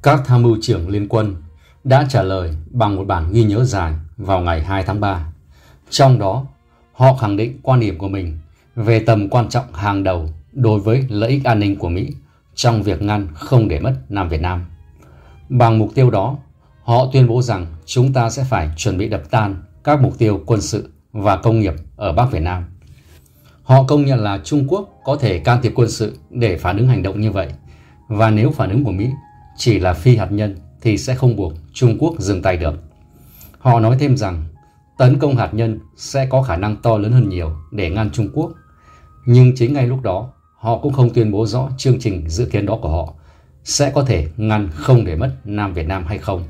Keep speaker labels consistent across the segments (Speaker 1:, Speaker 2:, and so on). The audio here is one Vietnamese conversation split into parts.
Speaker 1: Các tham mưu trưởng liên quân đã trả lời bằng một bản ghi nhớ dài vào ngày 2 tháng 3. Trong đó, họ khẳng định quan điểm của mình về tầm quan trọng hàng đầu đối với lợi ích an ninh của Mỹ trong việc ngăn không để mất Nam Việt Nam. Bằng mục tiêu đó, họ tuyên bố rằng chúng ta sẽ phải chuẩn bị đập tan các mục tiêu quân sự và công nghiệp ở Bắc Việt Nam. Họ công nhận là Trung Quốc có thể can thiệp quân sự để phản ứng hành động như vậy, và nếu phản ứng của Mỹ chỉ là phi hạt nhân thì sẽ không buộc Trung Quốc dừng tay được. Họ nói thêm rằng tấn công hạt nhân sẽ có khả năng to lớn hơn nhiều để ngăn Trung Quốc, nhưng chính ngay lúc đó họ cũng không tuyên bố rõ chương trình dự kiến đó của họ sẽ có thể ngăn không để mất Nam Việt Nam hay không.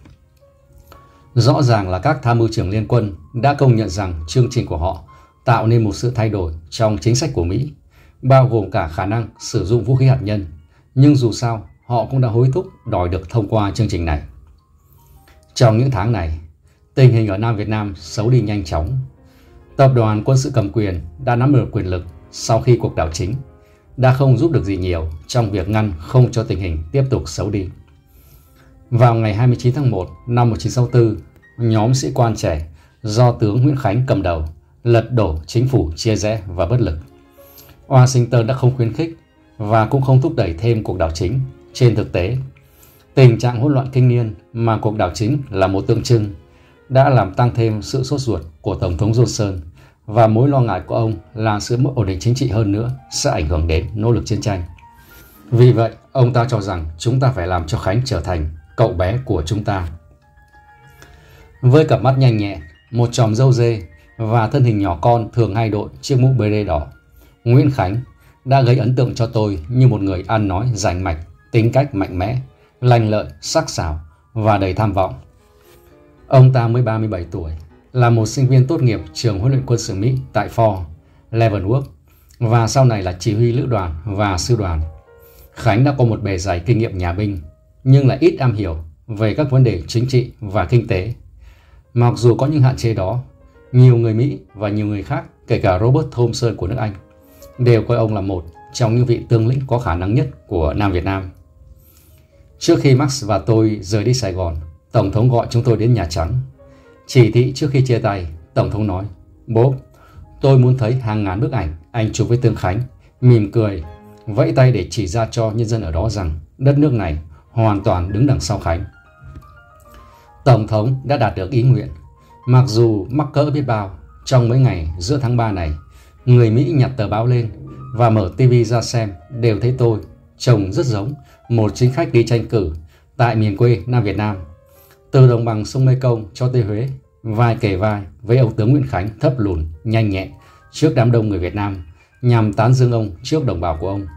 Speaker 1: Rõ ràng là các tham mưu trưởng liên quân đã công nhận rằng chương trình của họ tạo nên một sự thay đổi trong chính sách của Mỹ, bao gồm cả khả năng sử dụng vũ khí hạt nhân, nhưng dù sao họ cũng đã hối thúc đòi được thông qua chương trình này. Trong những tháng này, tình hình ở Nam Việt Nam xấu đi nhanh chóng. Tập đoàn quân sự cầm quyền đã nắm được quyền lực sau khi cuộc đảo chính đã không giúp được gì nhiều trong việc ngăn không cho tình hình tiếp tục xấu đi. Vào ngày 29 tháng 1 năm 1964, nhóm sĩ quan trẻ do tướng Nguyễn Khánh cầm đầu lật đổ chính phủ chia rẽ và bất lực. Washington đã không khuyến khích và cũng không thúc đẩy thêm cuộc đảo chính. Trên thực tế, tình trạng hỗn loạn kinh niên mà cuộc đảo chính là một tượng trưng đã làm tăng thêm sự sốt ruột của Tổng thống Johnson, và mối lo ngại của ông là sự mất ổn định chính trị hơn nữa sẽ ảnh hưởng đến nỗ lực chiến tranh. Vì vậy, ông ta cho rằng chúng ta phải làm cho Khánh trở thành cậu bé của chúng ta. Với cặp mắt nhanh nhẹ, một chòm râu dê và thân hình nhỏ con thường hay đội chiếc mũ beret đỏ, Nguyễn Khánh đã gây ấn tượng cho tôi như một người ăn nói rành mạch, tính cách mạnh mẽ, lanh lợi, sắc sảo và đầy tham vọng. Ông ta mới 37 tuổi, là một sinh viên tốt nghiệp trường huấn luyện quân sự Mỹ tại Fort Leavenworth và sau này là chỉ huy lữ đoàn và sư đoàn. Khánh đã có một bề dày kinh nghiệm nhà binh, nhưng lại ít am hiểu về các vấn đề chính trị và kinh tế. Mặc dù có những hạn chế đó, nhiều người Mỹ và nhiều người khác, kể cả Robert Thompson của nước Anh, đều coi ông là một trong những vị tướng lĩnh có khả năng nhất của Nam Việt Nam. Trước khi Max và tôi rời đi Sài Gòn, Tổng thống gọi chúng tôi đến Nhà Trắng. Chỉ thị trước khi chia tay, Tổng thống nói: "Bố, tôi muốn thấy hàng ngàn bức ảnh anh chụp với tướng Khánh, mỉm cười, vẫy tay để chỉ ra cho nhân dân ở đó rằng đất nước này hoàn toàn đứng đằng sau Khánh." Tổng thống đã đạt được ý nguyện. Mặc dù mắc cỡ biết bao, trong mấy ngày giữa tháng 3 này, người Mỹ nhặt tờ báo lên và mở TV ra xem đều thấy tôi trông rất giống một chính khách đi tranh cử tại miền quê Nam Việt Nam. Từ đồng bằng sông Mekong cho tới Huế, vai kề vai với ông tướng Nguyễn Khánh thấp lùn, nhanh nhẹn trước đám đông người Việt Nam, nhằm tán dương ông trước đồng bào của ông.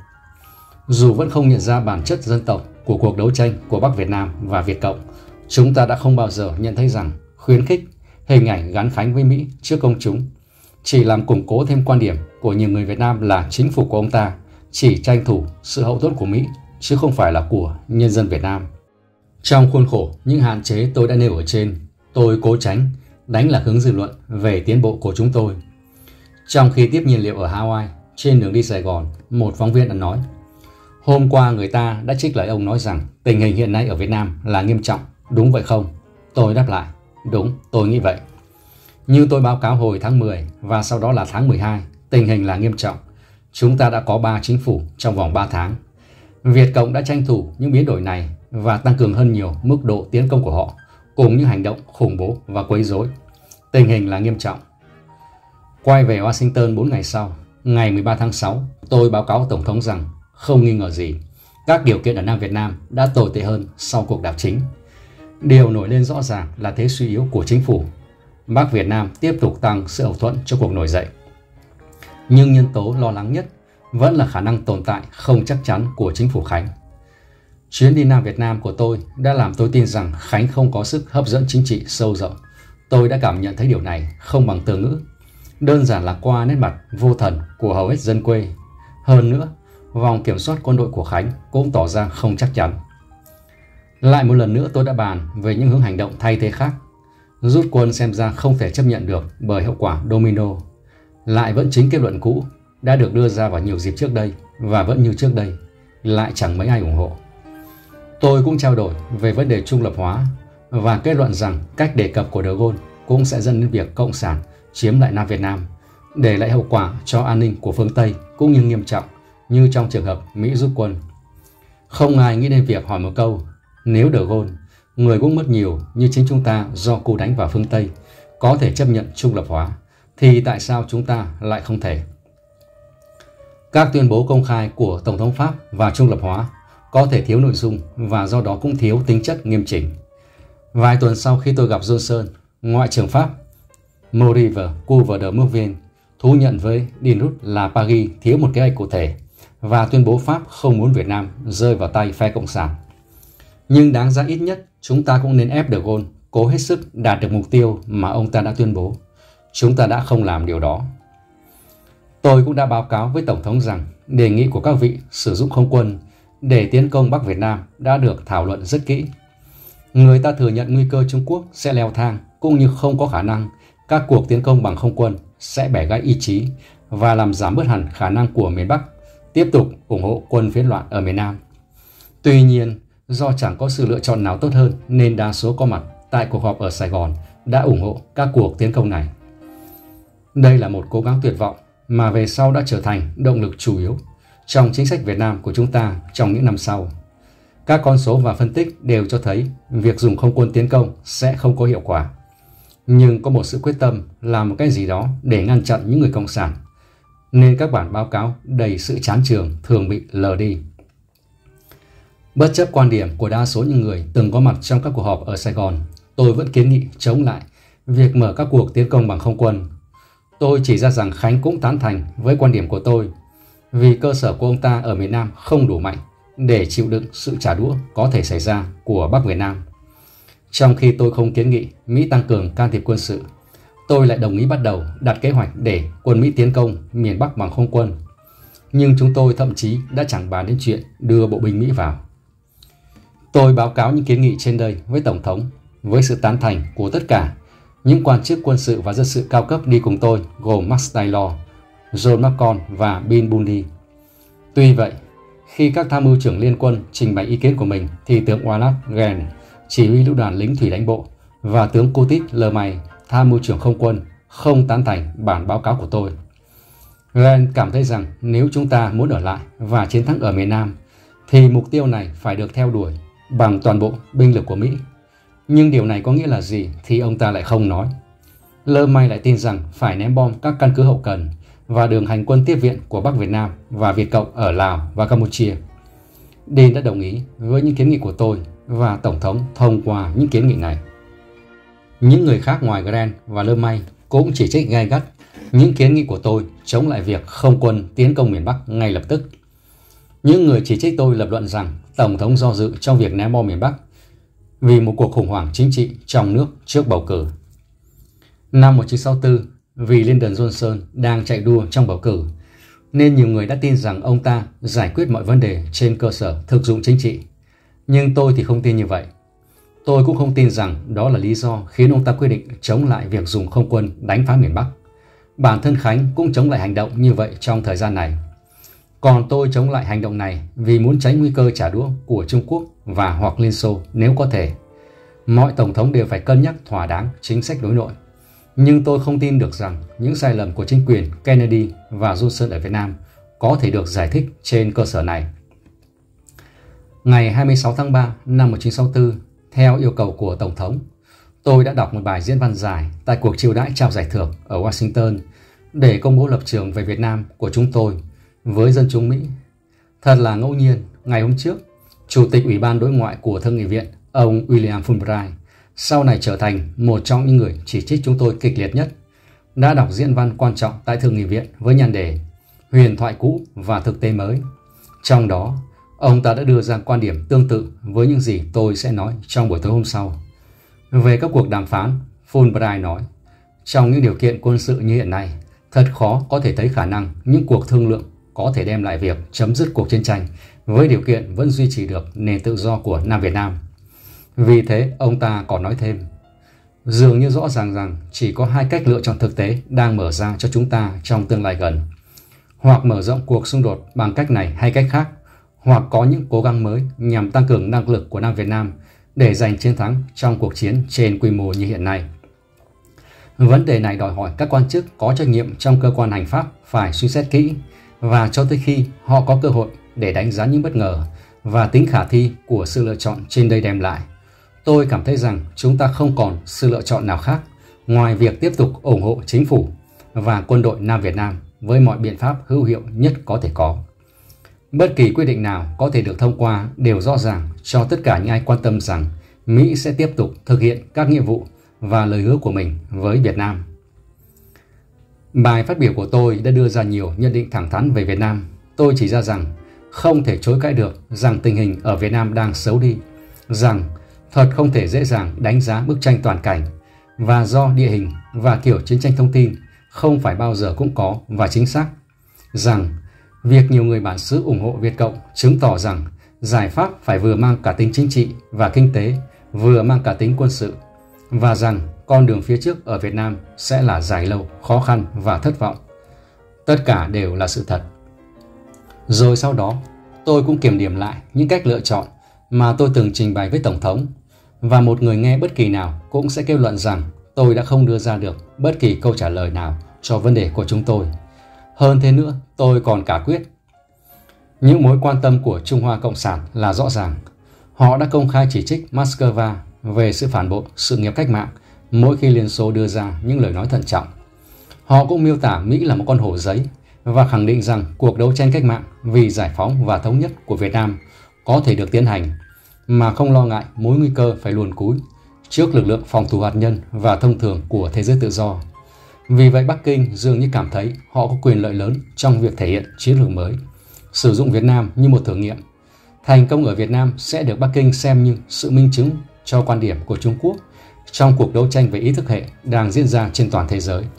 Speaker 1: Dù vẫn không nhận ra bản chất dân tộc của cuộc đấu tranh của Bắc Việt Nam và Việt Cộng, chúng ta đã không bao giờ nhận thấy rằng khuyến khích hình ảnh gắn Khánh với Mỹ trước công chúng chỉ làm củng cố thêm quan điểm của nhiều người Việt Nam là chính phủ của ông ta chỉ tranh thủ sự hậu thuẫn của Mỹ chứ không phải là của nhân dân Việt Nam. Trong khuôn khổ những hạn chế tôi đã nêu ở trên, tôi cố tránh đánh lạc hướng dư luận về tiến bộ của chúng tôi. Trong khi tiếp nhiên liệu ở Hawaii, trên đường đi Sài Gòn, một phóng viên đã nói: "Hôm qua người ta đã trích lời ông nói rằng tình hình hiện nay ở Việt Nam là nghiêm trọng, đúng vậy không?" Tôi đáp lại: "Đúng, tôi nghĩ vậy. Như tôi báo cáo hồi tháng 10 và sau đó là tháng 12, tình hình là nghiêm trọng. Chúng ta đã có 3 chính phủ trong vòng 3 tháng. Việt Cộng đã tranh thủ những biến đổi này và tăng cường hơn nhiều mức độ tiến công của họ, cùng những hành động khủng bố và quấy rối. Tình hình là nghiêm trọng." Quay về Washington 4 ngày sau, ngày 13 tháng 6, tôi báo cáo Tổng thống rằng không nghi ngờ gì, các điều kiện ở Nam Việt Nam đã tồi tệ hơn sau cuộc đảo chính. Điều nổi lên rõ ràng là thế suy yếu của chính phủ. Bắc Việt Nam tiếp tục tăng sự hậu thuẫn cho cuộc nổi dậy. Nhưng nhân tố lo lắng nhất vẫn là khả năng tồn tại không chắc chắn của chính phủ Khánh. Chuyến đi Nam Việt Nam của tôi đã làm tôi tin rằng Khánh không có sức hấp dẫn chính trị sâu rộng. Tôi đã cảm nhận thấy điều này không bằng từ ngữ, đơn giản là qua nét mặt vô thần của hầu hết dân quê. Hơn nữa, vòng kiểm soát quân đội của Khánh cũng tỏ ra không chắc chắn. Lại một lần nữa tôi đã bàn về những hướng hành động thay thế khác. Rút quân xem ra không thể chấp nhận được bởi hậu quả domino. Lại vẫn chính kết luận cũ đã được đưa ra vào nhiều dịp trước đây và vẫn như trước đây, lại chẳng mấy ai ủng hộ. Tôi cũng trao đổi về vấn đề trung lập hóa và kết luận rằng cách đề cập của De Gaulle cũng sẽ dẫn đến việc Cộng sản chiếm lại Nam Việt Nam, để lại hậu quả cho an ninh của phương Tây cũng như nghiêm trọng như trong trường hợp Mỹ rút quân. Không ai nghĩ đến việc hỏi một câu, nếu De Gaulle, người cũng mất nhiều như chính chúng ta do cú đánh vào phương Tây, có thể chấp nhận trung lập hóa, thì tại sao chúng ta lại không thể? Các tuyên bố công khai của Tổng thống Pháp và trung lập hóa có thể thiếu nội dung và do đó cũng thiếu tính chất nghiêm chỉnh. Vài tuần sau khi tôi gặp Johnson, Ngoại trưởng Pháp Maurice Couve de Morvan thú nhận với Dinrut là Paris thiếu một kế hoạch cụ thể và tuyên bố Pháp không muốn Việt Nam rơi vào tay phe Cộng sản. Nhưng đáng ra ít nhất chúng ta cũng nên ép De Gaulle cố hết sức đạt được mục tiêu mà ông ta đã tuyên bố. Chúng ta đã không làm điều đó. Tôi cũng đã báo cáo với Tổng thống rằng đề nghị của các vị sử dụng không quân để tiến công Bắc Việt Nam đã được thảo luận rất kỹ. Người ta thừa nhận nguy cơ Trung Quốc sẽ leo thang cũng như không có khả năng các cuộc tiến công bằng không quân sẽ bẻ gãy ý chí và làm giảm bớt hẳn khả năng của miền Bắc tiếp tục ủng hộ quân phiến loạn ở miền Nam. Tuy nhiên, do chẳng có sự lựa chọn nào tốt hơn nên đa số có mặt tại cuộc họp ở Sài Gòn đã ủng hộ các cuộc tiến công này. Đây là một cố gắng tuyệt vọng mà về sau đã trở thành động lực chủ yếu trong chính sách Việt Nam của chúng ta trong những năm sau. Các con số và phân tích đều cho thấy việc dùng không quân tiến công sẽ không có hiệu quả. Nhưng có một sự quyết tâm làm một cái gì đó để ngăn chặn những người cộng sản, nên các bản báo cáo đầy sự chán chường thường bị lờ đi. Bất chấp quan điểm của đa số những người từng có mặt trong các cuộc họp ở Sài Gòn, tôi vẫn kiến nghị chống lại việc mở các cuộc tiến công bằng không quân. Tôi chỉ ra rằng Khánh cũng tán thành với quan điểm của tôi, vì cơ sở của ông ta ở miền Nam không đủ mạnh để chịu đựng sự trả đũa có thể xảy ra của Bắc Việt Nam. Trong khi tôi không kiến nghị Mỹ tăng cường can thiệp quân sự, tôi lại đồng ý bắt đầu đặt kế hoạch để quân Mỹ tiến công miền Bắc bằng không quân. Nhưng chúng tôi thậm chí đã chẳng bàn đến chuyện đưa bộ binh Mỹ vào. Tôi báo cáo những kiến nghị trên đây với Tổng thống với sự tán thành của tất cả những quan chức quân sự và dân sự cao cấp đi cùng tôi, gồm Max Taylor, John McCall và Bill Bundy. Tuy vậy, khi các tham mưu trưởng liên quân trình bày ý kiến của mình thì tướng Wallace Grant, chỉ huy lữ đoàn lính thủy đánh bộ, và tướng Curtis LeMay, tham mưu trưởng không quân, không tán thành bản báo cáo của tôi. Grant cảm thấy rằng nếu chúng ta muốn ở lại và chiến thắng ở miền Nam thì mục tiêu này phải được theo đuổi bằng toàn bộ binh lực của Mỹ. Nhưng điều này có nghĩa là gì thì ông ta lại không nói. LeMay lại tin rằng phải ném bom các căn cứ hậu cần và đường hành quân tiếp viện của Bắc Việt Nam và Việt Cộng ở Lào và Campuchia. Dean đã đồng ý với những kiến nghị của tôi và Tổng thống thông qua những kiến nghị này. Những người khác ngoài Grant và LeMay cũng chỉ trích gay gắt những kiến nghị của tôi chống lại việc không quân tiến công miền Bắc ngay lập tức. Những người chỉ trích tôi lập luận rằng Tổng thống do dự trong việc ném bom miền Bắc vì một cuộc khủng hoảng chính trị trong nước trước bầu cử. Năm 1964, vì Lyndon Johnson đang chạy đua trong bầu cử, nên nhiều người đã tin rằng ông ta giải quyết mọi vấn đề trên cơ sở thực dụng chính trị. Nhưng tôi thì không tin như vậy. Tôi cũng không tin rằng đó là lý do khiến ông ta quyết định chống lại việc dùng không quân đánh phá miền Bắc. Bản thân Khánh cũng chống lại hành động như vậy trong thời gian này. Còn tôi chống lại hành động này vì muốn tránh nguy cơ trả đũa của Trung Quốc và hoặc Liên Xô nếu có thể. Mọi tổng thống đều phải cân nhắc thỏa đáng chính sách đối nội. Nhưng tôi không tin được rằng những sai lầm của chính quyền Kennedy và Johnson ở Việt Nam có thể được giải thích trên cơ sở này. Ngày 26 tháng 3 năm 1964, theo yêu cầu của Tổng thống, tôi đã đọc một bài diễn văn dài tại cuộc chiêu đãi trao giải thưởng ở Washington để công bố lập trường về Việt Nam của chúng tôi với dân chúng Mỹ. Thật là ngẫu nhiên, ngày hôm trước, Chủ tịch Ủy ban Đối ngoại của Thượng nghị viện, ông William Fulbright, sau này trở thành một trong những người chỉ trích chúng tôi kịch liệt nhất, đã đọc diễn văn quan trọng tại Thượng nghị viện với nhan đề Huyền thoại cũ và thực tế mới. Trong đó, ông ta đã đưa ra quan điểm tương tự với những gì tôi sẽ nói trong buổi tối hôm sau. Về các cuộc đàm phán, Fulbright nói, trong những điều kiện quân sự như hiện nay, thật khó có thể thấy khả năng những cuộc thương lượng có thể đem lại việc chấm dứt cuộc chiến tranh với điều kiện vẫn duy trì được nền tự do của Nam Việt Nam. Vì thế, ông ta còn nói thêm, dường như rõ ràng rằng chỉ có hai cách lựa chọn thực tế đang mở ra cho chúng ta trong tương lai gần. Hoặc mở rộng cuộc xung đột bằng cách này hay cách khác, hoặc có những cố gắng mới nhằm tăng cường năng lực của Nam Việt Nam để giành chiến thắng trong cuộc chiến trên quy mô như hiện nay. Vấn đề này đòi hỏi các quan chức có trách nhiệm trong cơ quan hành pháp phải suy xét kỹ, và cho tới khi họ có cơ hội để đánh giá những bất ngờ và tính khả thi của sự lựa chọn trên đây đem lại, tôi cảm thấy rằng chúng ta không còn sự lựa chọn nào khác ngoài việc tiếp tục ủng hộ chính phủ và quân đội Nam Việt Nam với mọi biện pháp hữu hiệu nhất có thể có. Bất kỳ quyết định nào có thể được thông qua đều rõ ràng cho tất cả những ai quan tâm rằng Mỹ sẽ tiếp tục thực hiện các nghĩa vụ và lời hứa của mình với Việt Nam. Bài phát biểu của tôi đã đưa ra nhiều nhận định thẳng thắn về Việt Nam. Tôi chỉ ra rằng không thể chối cãi được rằng tình hình ở Việt Nam đang xấu đi, rằng thật không thể dễ dàng đánh giá bức tranh toàn cảnh, và do địa hình và kiểu chiến tranh thông tin không phải bao giờ cũng có và chính xác, rằng việc nhiều người bản xứ ủng hộ Việt Cộng chứng tỏ rằng giải pháp phải vừa mang cả tính chính trị và kinh tế, vừa mang cả tính quân sự, và rằng con đường phía trước ở Việt Nam sẽ là dài lâu, khó khăn và thất vọng. Tất cả đều là sự thật. Rồi sau đó, tôi cũng kiểm điểm lại những cách lựa chọn mà tôi từng trình bày với Tổng thống, và một người nghe bất kỳ nào cũng sẽ kết luận rằng tôi đã không đưa ra được bất kỳ câu trả lời nào cho vấn đề của chúng tôi. Hơn thế nữa, tôi còn cả quyết. Những mối quan tâm của Trung Hoa Cộng sản là rõ ràng. Họ đã công khai chỉ trích Moscow về sự phản bội sự nghiệp cách mạng mỗi khi Liên Xô đưa ra những lời nói thận trọng. Họ cũng miêu tả Mỹ là một con hổ giấy và khẳng định rằng cuộc đấu tranh cách mạng vì giải phóng và thống nhất của Việt Nam có thể được tiến hành, mà không lo ngại mối nguy cơ phải luồn cúi trước lực lượng phòng thủ hạt nhân và thông thường của thế giới tự do. Vì vậy Bắc Kinh dường như cảm thấy họ có quyền lợi lớn trong việc thể hiện chiến lược mới, sử dụng Việt Nam như một thử nghiệm. Thành công ở Việt Nam sẽ được Bắc Kinh xem như sự minh chứng cho quan điểm của Trung Quốc trong cuộc đấu tranh về ý thức hệ đang diễn ra trên toàn thế giới.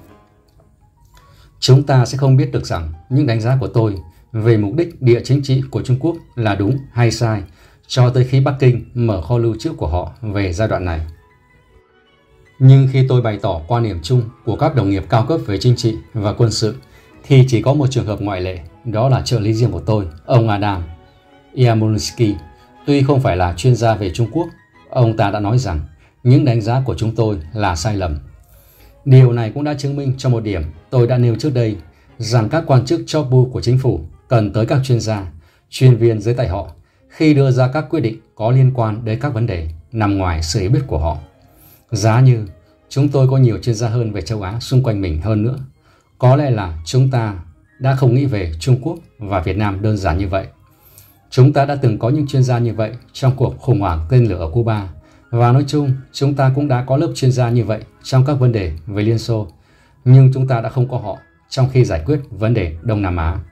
Speaker 1: Chúng ta sẽ không biết được rằng những đánh giá của tôi về mục đích địa chính trị của Trung Quốc là đúng hay sai cho tới khi Bắc Kinh mở kho lưu trữ của họ về giai đoạn này. Nhưng khi tôi bày tỏ quan điểm chung của các đồng nghiệp cao cấp về chính trị và quân sự thì chỉ có một trường hợp ngoại lệ, đó là trợ lý riêng của tôi, ông Adam Yarmolinsky. Tuy không phải là chuyên gia về Trung Quốc, ông ta đã nói rằng những đánh giá của chúng tôi là sai lầm. Điều này cũng đã chứng minh cho một điểm tôi đã nêu trước đây, rằng các quan chức top bu của chính phủ cần tới các chuyên gia, chuyên viên dưới tay họ khi đưa ra các quyết định có liên quan đến các vấn đề nằm ngoài sự hiểu biết của họ. Giá như chúng tôi có nhiều chuyên gia hơn về châu Á xung quanh mình hơn nữa, có lẽ là chúng ta đã không nghĩ về Trung Quốc và Việt Nam đơn giản như vậy. Chúng ta đã từng có những chuyên gia như vậy trong cuộc khủng hoảng tên lửa ở Cuba, và nói chung chúng ta cũng đã có lớp chuyên gia như vậy trong các vấn đề về Liên Xô, nhưng chúng ta đã không có họ trong khi giải quyết vấn đề Đông Nam Á.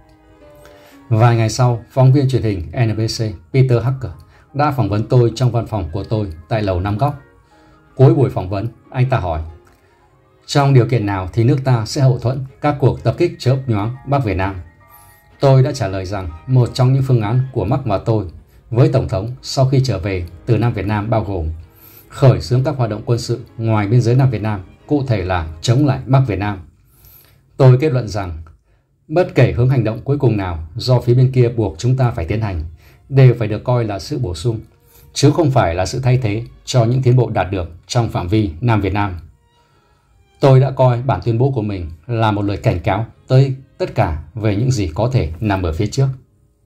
Speaker 1: Vài ngày sau, phóng viên truyền hình NBC Peter Hacker đã phỏng vấn tôi trong văn phòng của tôi tại lầu Năm Góc. Cuối buổi phỏng vấn, anh ta hỏi: trong điều kiện nào thì nước ta sẽ hậu thuẫn các cuộc tập kích chớp nhoáng Bắc Việt Nam? Tôi đã trả lời rằng một trong những phương án của Mark và tôi với Tổng thống sau khi trở về từ Nam Việt Nam bao gồm khởi xướng các hoạt động quân sự ngoài biên giới Nam Việt Nam, cụ thể là chống lại Bắc Việt Nam. Tôi kết luận rằng bất kể hướng hành động cuối cùng nào do phía bên kia buộc chúng ta phải tiến hành đều phải được coi là sự bổ sung, chứ không phải là sự thay thế cho những tiến bộ đạt được trong phạm vi Nam Việt Nam. Tôi đã coi bản tuyên bố của mình là một lời cảnh cáo tới tất cả về những gì có thể nằm ở phía trước.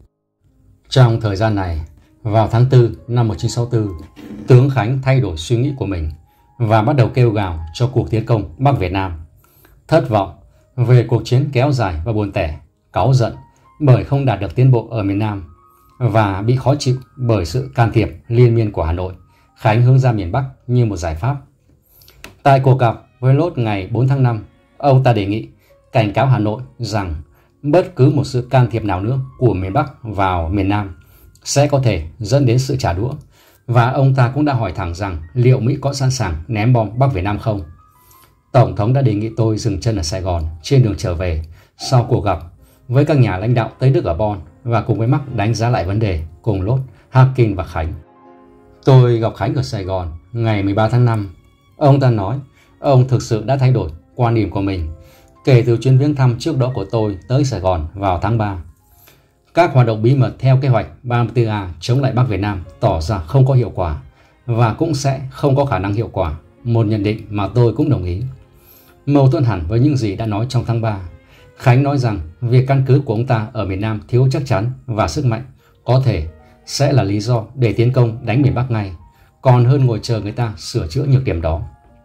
Speaker 1: Trong thời gian này, vào tháng 4 năm 1964, tướng Khánh thay đổi suy nghĩ của mình và bắt đầu kêu gào cho cuộc tiến công Bắc Việt Nam. Thất vọng về cuộc chiến kéo dài và buồn tẻ, cáu giận bởi không đạt được tiến bộ ở miền Nam và bị khó chịu bởi sự can thiệp liên miên của Hà Nội, Khánh hướng ra miền Bắc như một giải pháp. Tại cuộc gặp với Lốt ngày 4 tháng 5, ông ta đề nghị cảnh cáo Hà Nội rằng bất cứ một sự can thiệp nào nữa của miền Bắc vào miền Nam sẽ có thể dẫn đến sự trả đũa, và ông ta cũng đã hỏi thẳng rằng liệu Mỹ có sẵn sàng ném bom Bắc Việt Nam không. Tổng thống đã đề nghị tôi dừng chân ở Sài Gòn trên đường trở về sau cuộc gặp với các nhà lãnh đạo Tây Đức ở Bonn và cùng với Mark đánh giá lại vấn đề cùng Lốt, Harkin và Khánh. Tôi gặp Khánh ở Sài Gòn ngày 13 tháng 5. Ông ta nói ông thực sự đã thay đổi quan điểm của mình kể từ chuyến viếng thăm trước đó của tôi tới Sài Gòn vào tháng 3. Các hoạt động bí mật theo kế hoạch 34A chống lại Bắc Việt Nam tỏ ra không có hiệu quả và cũng sẽ không có khả năng hiệu quả, một nhận định mà tôi cũng đồng ý. Mâu thuẫn hẳn với những gì đã nói trong tháng 3, Khánh nói rằng việc căn cứ của ông ta ở miền Nam thiếu chắc chắn và sức mạnh có thể sẽ là lý do để tiến công đánh miền Bắc ngay, còn hơn ngồi chờ người ta sửa chữa nhược điểm đó.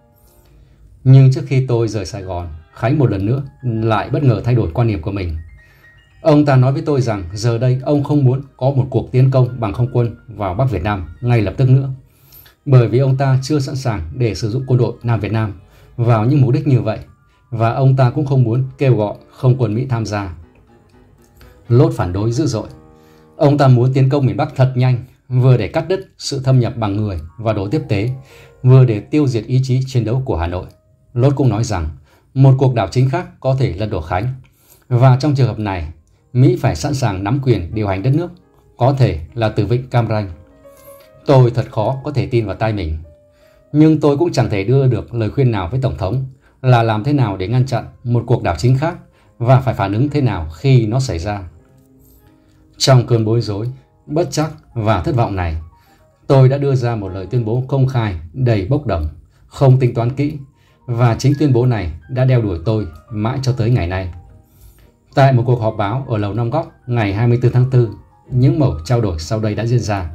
Speaker 1: Nhưng trước khi tôi rời Sài Gòn, Khánh một lần nữa lại bất ngờ thay đổi quan điểm của mình. Ông ta nói với tôi rằng giờ đây ông không muốn có một cuộc tiến công bằng không quân vào Bắc Việt Nam ngay lập tức nữa, bởi vì ông ta chưa sẵn sàng để sử dụng quân đội Nam Việt Nam vào những mục đích như vậy, và ông ta cũng không muốn kêu gọi không quân Mỹ tham gia. Lốt phản đối dữ dội. Ông ta muốn tiến công miền Bắc thật nhanh, vừa để cắt đứt sự thâm nhập bằng người và đồ tiếp tế, vừa để tiêu diệt ý chí chiến đấu của Hà Nội. Lốt cũng nói rằng một cuộc đảo chính khác có thể lật đổ Khánh, và trong trường hợp này, Mỹ phải sẵn sàng nắm quyền điều hành đất nước, có thể là từ vịnh Cam Ranh. Tôi thật khó có thể tin vào tai mình, nhưng tôi cũng chẳng thể đưa được lời khuyên nào với Tổng thống là làm thế nào để ngăn chặn một cuộc đảo chính khác và phải phản ứng thế nào khi nó xảy ra. Trong cơn bối rối, bất trắc và thất vọng này, tôi đã đưa ra một lời tuyên bố công khai đầy bốc đồng, không tính toán kỹ, và chính tuyên bố này đã đeo đuổi tôi mãi cho tới ngày nay. Tại một cuộc họp báo ở Lầu Năm Góc ngày 24 tháng 4, những mẩu trao đổi sau đây đã diễn ra.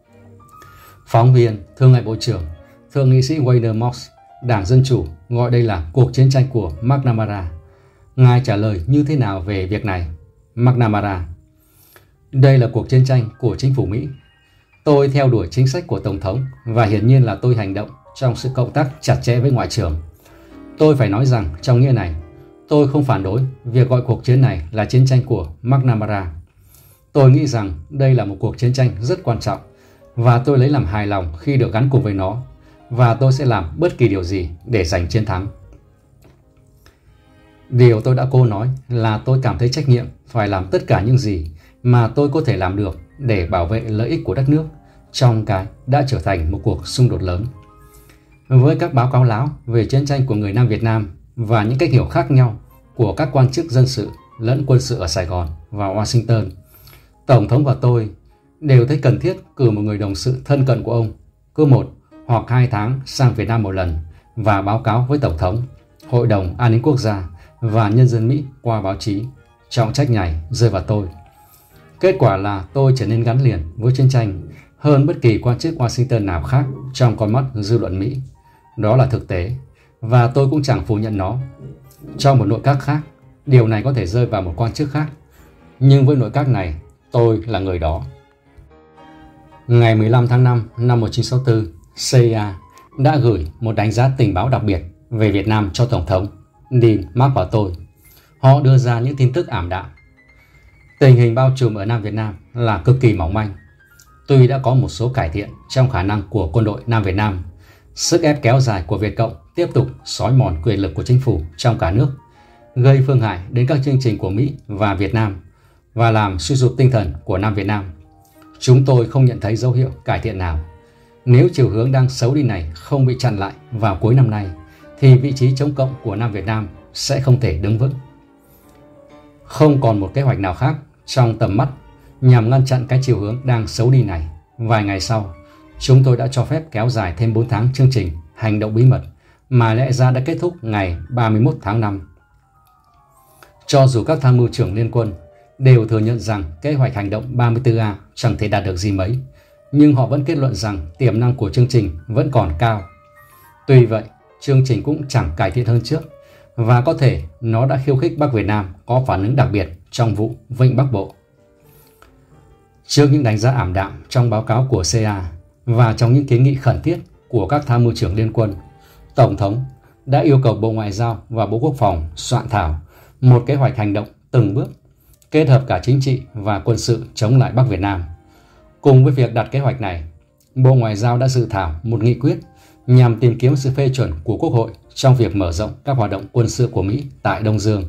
Speaker 1: Phóng viên, thưa ngài Bộ trưởng, thượng nghị sĩ Wayne Moss, Đảng Dân Chủ gọi đây là cuộc chiến tranh của McNamara. Ngài trả lời như thế nào về việc này? McNamara: Đây là cuộc chiến tranh của chính phủ Mỹ. Tôi theo đuổi chính sách của Tổng thống và hiển nhiên là tôi hành động trong sự cộng tác chặt chẽ với Ngoại trưởng. Tôi phải nói rằng trong nghĩa này, tôi không phản đối việc gọi cuộc chiến này là chiến tranh của McNamara. Tôi nghĩ rằng đây là một cuộc chiến tranh rất quan trọng và tôi lấy làm hài lòng khi được gắn cùng với nó, và tôi sẽ làm bất kỳ điều gì để giành chiến thắng. Điều tôi đã cố nói là tôi cảm thấy trách nhiệm phải làm tất cả những gì mà tôi có thể làm được để bảo vệ lợi ích của đất nước trong cái đã trở thành một cuộc xung đột lớn. Với các báo cáo láo về chiến tranh của người Nam Việt Nam và những cách hiểu khác nhau của các quan chức dân sự lẫn quân sự ở Sài Gòn và Washington, Tổng thống và tôi đều thấy cần thiết cử một người đồng sự thân cận của ông cứ 1 hoặc 2 tháng sang Việt Nam một lần và báo cáo với Tổng thống, Hội đồng An ninh Quốc gia và nhân dân Mỹ qua báo chí. Trọng trách này rơi vào tôi. Kết quả là tôi trở nên gắn liền với chiến tranh hơn bất kỳ quan chức Washington nào khác trong con mắt dư luận Mỹ. Đó là thực tế, và tôi cũng chẳng phủ nhận nó. Trong một nội các khác, điều này có thể rơi vào một quan chức khác, nhưng với nội các này, tôi là người đó. Ngày 15 tháng 5 năm 1964, CIA đã gửi một đánh giá tình báo đặc biệt về Việt Nam cho Tổng thống, Dean, Mark và tôi. Họ đưa ra những tin tức ảm đạm. Tình hình bao trùm ở Nam Việt Nam là cực kỳ mỏng manh. Tuy đã có một số cải thiện trong khả năng của quân đội Nam Việt Nam, sức ép kéo dài của Việt Cộng tiếp tục xói mòn quyền lực của chính phủ trong cả nước, gây phương hại đến các chương trình của Mỹ và Việt Nam và làm suy sụp tinh thần của Nam Việt Nam. Chúng tôi không nhận thấy dấu hiệu cải thiện nào. Nếu chiều hướng đang xấu đi này không bị chặn lại vào cuối năm nay, thì vị trí chống cộng của Nam Việt Nam sẽ không thể đứng vững. Không còn một kế hoạch nào khác trong tầm mắt nhằm ngăn chặn cái chiều hướng đang xấu đi này. Vài ngày sau, chúng tôi đã cho phép kéo dài thêm 4 tháng chương trình hành động bí mật mà lẽ ra đã kết thúc ngày 31 tháng 5. Cho dù các tham mưu trưởng liên quân đều thừa nhận rằng kế hoạch hành động 34A chẳng thể đạt được gì mấy, nhưng họ vẫn kết luận rằng tiềm năng của chương trình vẫn còn cao. Tuy vậy, chương trình cũng chẳng cải thiện hơn trước, và có thể nó đã khiêu khích Bắc Việt Nam có phản ứng đặc biệt trong vụ Vịnh Bắc Bộ. Trước những đánh giá ảm đạm trong báo cáo của CIA và trong những kiến nghị khẩn thiết của các tham mưu trưởng liên quân, Tổng thống đã yêu cầu Bộ Ngoại giao và Bộ Quốc phòng soạn thảo một kế hoạch hành động từng bước, kết hợp cả chính trị và quân sự chống lại Bắc Việt Nam. Cùng với việc đặt kế hoạch này, Bộ Ngoại giao đã dự thảo một nghị quyết nhằm tìm kiếm sự phê chuẩn của Quốc hội trong việc mở rộng các hoạt động quân sự của Mỹ tại Đông Dương.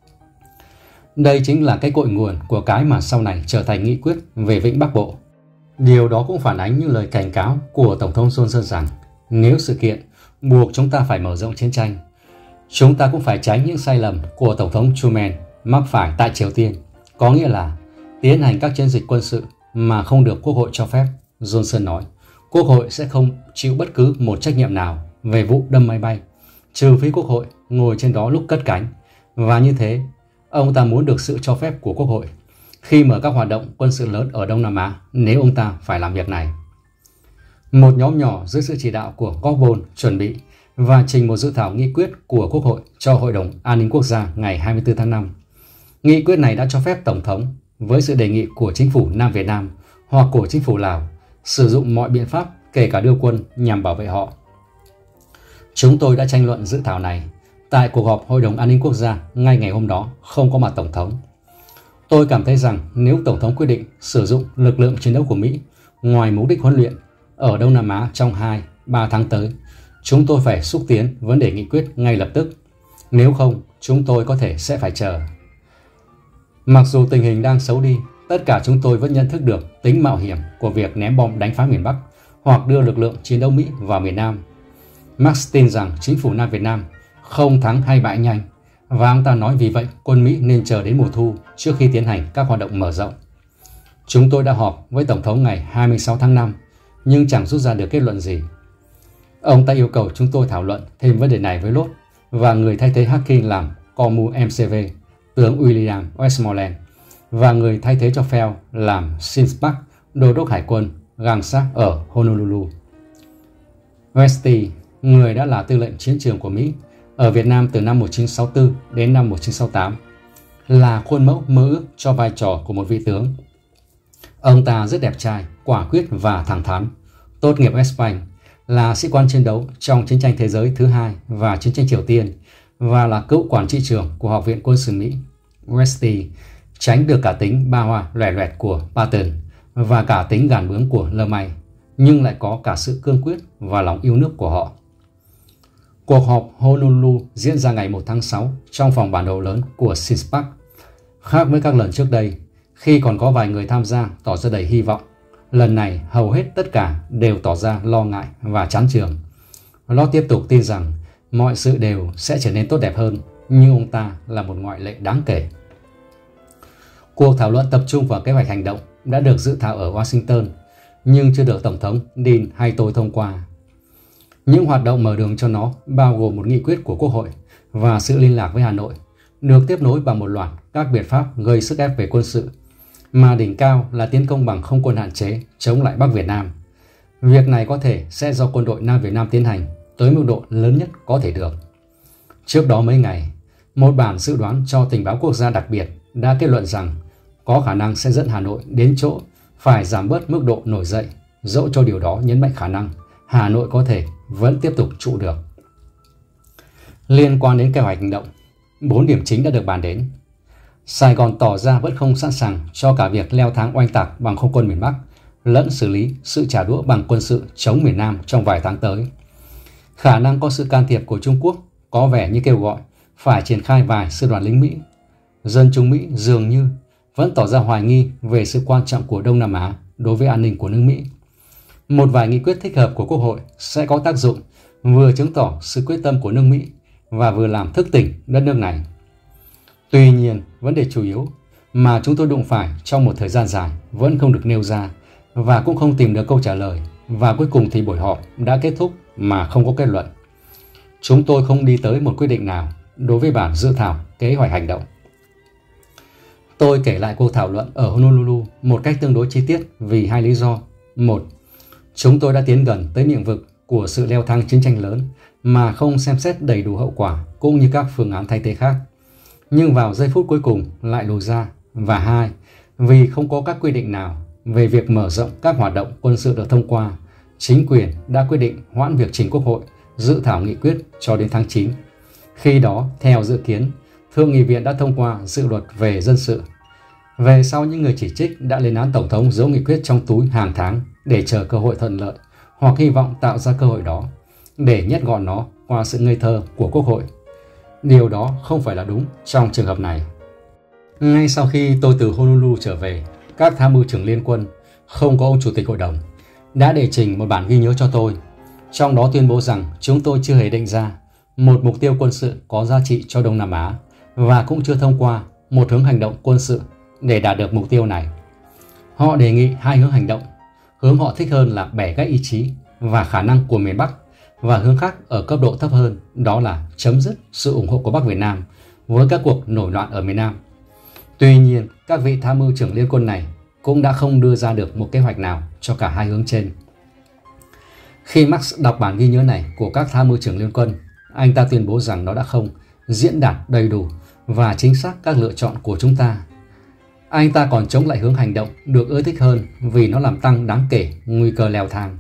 Speaker 1: Đây chính là cái cội nguồn của cái mà sau này trở thành nghị quyết về Vịnh Bắc Bộ. Điều đó cũng phản ánh những lời cảnh cáo của Tổng thống Johnson rằng nếu sự kiện buộc chúng ta phải mở rộng chiến tranh, chúng ta cũng phải tránh những sai lầm của Tổng thống Truman mắc phải tại Triều Tiên. Có nghĩa là tiến hành các chiến dịch quân sự mà không được Quốc hội cho phép. Johnson nói Quốc hội sẽ không chịu bất cứ một trách nhiệm nào về vụ đâm máy bay, trừ phi Quốc hội ngồi trên đó lúc cất cánh, và như thế ông ta muốn được sự cho phép của Quốc hội khi mở các hoạt động quân sự lớn ở Đông Nam Á nếu ông ta phải làm việc này. Một nhóm nhỏ dưới sự chỉ đạo của Cockburn chuẩn bị và trình một dự thảo nghị quyết của Quốc hội cho Hội đồng An ninh Quốc gia ngày 24 tháng 5. Nghị quyết này đã cho phép Tổng thống, với sự đề nghị của chính phủ Nam Việt Nam hoặc của chính phủ Lào, sử dụng mọi biện pháp kể cả đưa quân nhằm bảo vệ họ. Chúng tôi đã tranh luận dự thảo này tại cuộc họp Hội đồng An ninh Quốc gia ngay ngày hôm đó, không có mặt Tổng thống. Tôi cảm thấy rằng nếu Tổng thống quyết định sử dụng lực lượng chiến đấu của Mỹ ngoài mục đích huấn luyện ở Đông Nam Á trong 2-3 tháng tới, chúng tôi phải xúc tiến vấn đề nghị quyết ngay lập tức. Nếu không, chúng tôi có thể sẽ phải chờ. Mặc dù tình hình đang xấu đi, tất cả chúng tôi vẫn nhận thức được tính mạo hiểm của việc ném bom đánh phá miền Bắc hoặc đưa lực lượng chiến đấu Mỹ vào miền Nam. Marx tin rằng chính phủ Nam Việt Nam không thắng hay bại nhanh, và ông ta nói vì vậy quân Mỹ nên chờ đến mùa thu trước khi tiến hành các hoạt động mở rộng. Chúng tôi đã họp với Tổng thống ngày 26 tháng 5, nhưng chẳng rút ra được kết luận gì. Ông ta yêu cầu chúng tôi thảo luận thêm vấn đề này với Lốt và người thay thế Hawking làm Comu MCV, tướng William Westmoreland, và người thay thế cho Fell làm Sinspark, đô đốc hải quân gang sát ở Honolulu. Westy, người đã là tư lệnh chiến trường của Mỹ ở Việt Nam từ năm 1964 đến năm 1968, là khuôn mẫu mơ ước cho vai trò của một vị tướng. Ông ta rất đẹp trai, quả quyết và thẳng thắn, tốt nghiệp West Point, là sĩ quan chiến đấu trong chiến tranh thế giới thứ hai và chiến tranh Triều Tiên, và là cựu quản trị trưởng của Học viện Quân sự Mỹ. Westy tránh được cả tính ba hoa loẻ loẹt của Patton và cả tính gàn bướng của Lơ May, nhưng lại có cả sự cương quyết và lòng yêu nước của họ. Cuộc họp Honolulu diễn ra ngày 1 tháng 6 trong phòng bản đồ lớn của Sinspark. Khác với các lần trước đây, khi còn có vài người tham gia tỏ ra đầy hy vọng, lần này hầu hết tất cả đều tỏ ra lo ngại và chán chường. Lót tiếp tục tin rằng mọi sự đều sẽ trở nên tốt đẹp hơn, nhưng ông ta là một ngoại lệ đáng kể. Cuộc thảo luận tập trung vào kế hoạch hành động đã được dự thảo ở Washington, nhưng chưa được Tổng thống Dean hay tôi thông qua. Những hoạt động mở đường cho nó bao gồm một nghị quyết của Quốc hội và sự liên lạc với Hà Nội, được tiếp nối bằng một loạt các biện pháp gây sức ép về quân sự, mà đỉnh cao là tiến công bằng không quân hạn chế chống lại Bắc Việt Nam. Việc này có thể sẽ do quân đội Nam Việt Nam tiến hành tới mức độ lớn nhất có thể được. Trước đó mấy ngày, một bản dự đoán cho tình báo quốc gia đặc biệt đã kết luận rằng có khả năng sẽ dẫn Hà Nội đến chỗ phải giảm bớt mức độ nổi dậy, dẫu cho điều đó nhấn mạnh khả năng Hà Nội có thể vẫn tiếp tục trụ được. Liên quan đến kế hoạch hành động, 4 điểm chính đã được bàn đến. Sài Gòn tỏ ra vẫn không sẵn sàng cho cả việc leo thang oanh tạc bằng không quân miền Bắc, lẫn xử lý sự trả đũa bằng quân sự chống miền Nam trong vài tháng tới. Khả năng có sự can thiệp của Trung Quốc có vẻ như kêu gọi phải triển khai vài sư đoàn lính Mỹ. Dân chúng Mỹ dường như vẫn tỏ ra hoài nghi về sự quan trọng của Đông Nam Á đối với an ninh của nước Mỹ. Một vài nghị quyết thích hợp của Quốc hội sẽ có tác dụng vừa chứng tỏ sự quyết tâm của nước Mỹ và vừa làm thức tỉnh đất nước này. Tuy nhiên, vấn đề chủ yếu mà chúng tôi đụng phải trong một thời gian dài vẫn không được nêu ra và cũng không tìm được câu trả lời, và cuối cùng thì buổi họp đã kết thúc mà không có kết luận. Chúng tôi không đi tới một quyết định nào đối với bản dự thảo kế hoạch hành động. Tôi kể lại cuộc thảo luận ở Honolulu một cách tương đối chi tiết vì hai lý do. Một, chúng tôi đã tiến gần tới miệng vực của sự leo thang chiến tranh lớn mà không xem xét đầy đủ hậu quả cũng như các phương án thay thế khác, nhưng vào giây phút cuối cùng lại lùi ra. Và hai, vì không có các quy định nào về việc mở rộng các hoạt động quân sự được thông qua, chính quyền đã quyết định hoãn việc trình Quốc hội dự thảo nghị quyết cho đến tháng 9. Khi đó, theo dự kiến, Thượng nghị viện đã thông qua dự luật về dân sự. Về sau, những người chỉ trích đã lên án Tổng thống giấu nghị quyết trong túi hàng tháng để chờ cơ hội thuận lợi, hoặc hy vọng tạo ra cơ hội đó để nhét gọn nó qua sự ngây thơ của Quốc hội. Điều đó không phải là đúng trong trường hợp này. Ngay sau khi tôi từ Honolulu trở về, các tham mưu trưởng liên quân, không có ông chủ tịch hội đồng, đã đệ trình một bản ghi nhớ cho tôi, trong đó tuyên bố rằng chúng tôi chưa hề định ra một mục tiêu quân sự có giá trị cho Đông Nam Á và cũng chưa thông qua một hướng hành động quân sự để đạt được mục tiêu này. Họ đề nghị hai hướng hành động. Hướng họ thích hơn là bẻ gãy ý chí và khả năng của miền Bắc, và hướng khác ở cấp độ thấp hơn, đó là chấm dứt sự ủng hộ của Bắc Việt Nam với các cuộc nổi loạn ở miền Nam. Tuy nhiên, các vị tham mưu trưởng liên quân này cũng đã không đưa ra được một kế hoạch nào cho cả hai hướng trên. Khi Marx đọc bản ghi nhớ này của các tham mưu trưởng liên quân, anh ta tuyên bố rằng nó đã không diễn đạt đầy đủ và chính xác các lựa chọn của chúng ta. Anh ta còn chống lại hướng hành động được ưa thích hơn vì nó làm tăng đáng kể nguy cơ leo thang.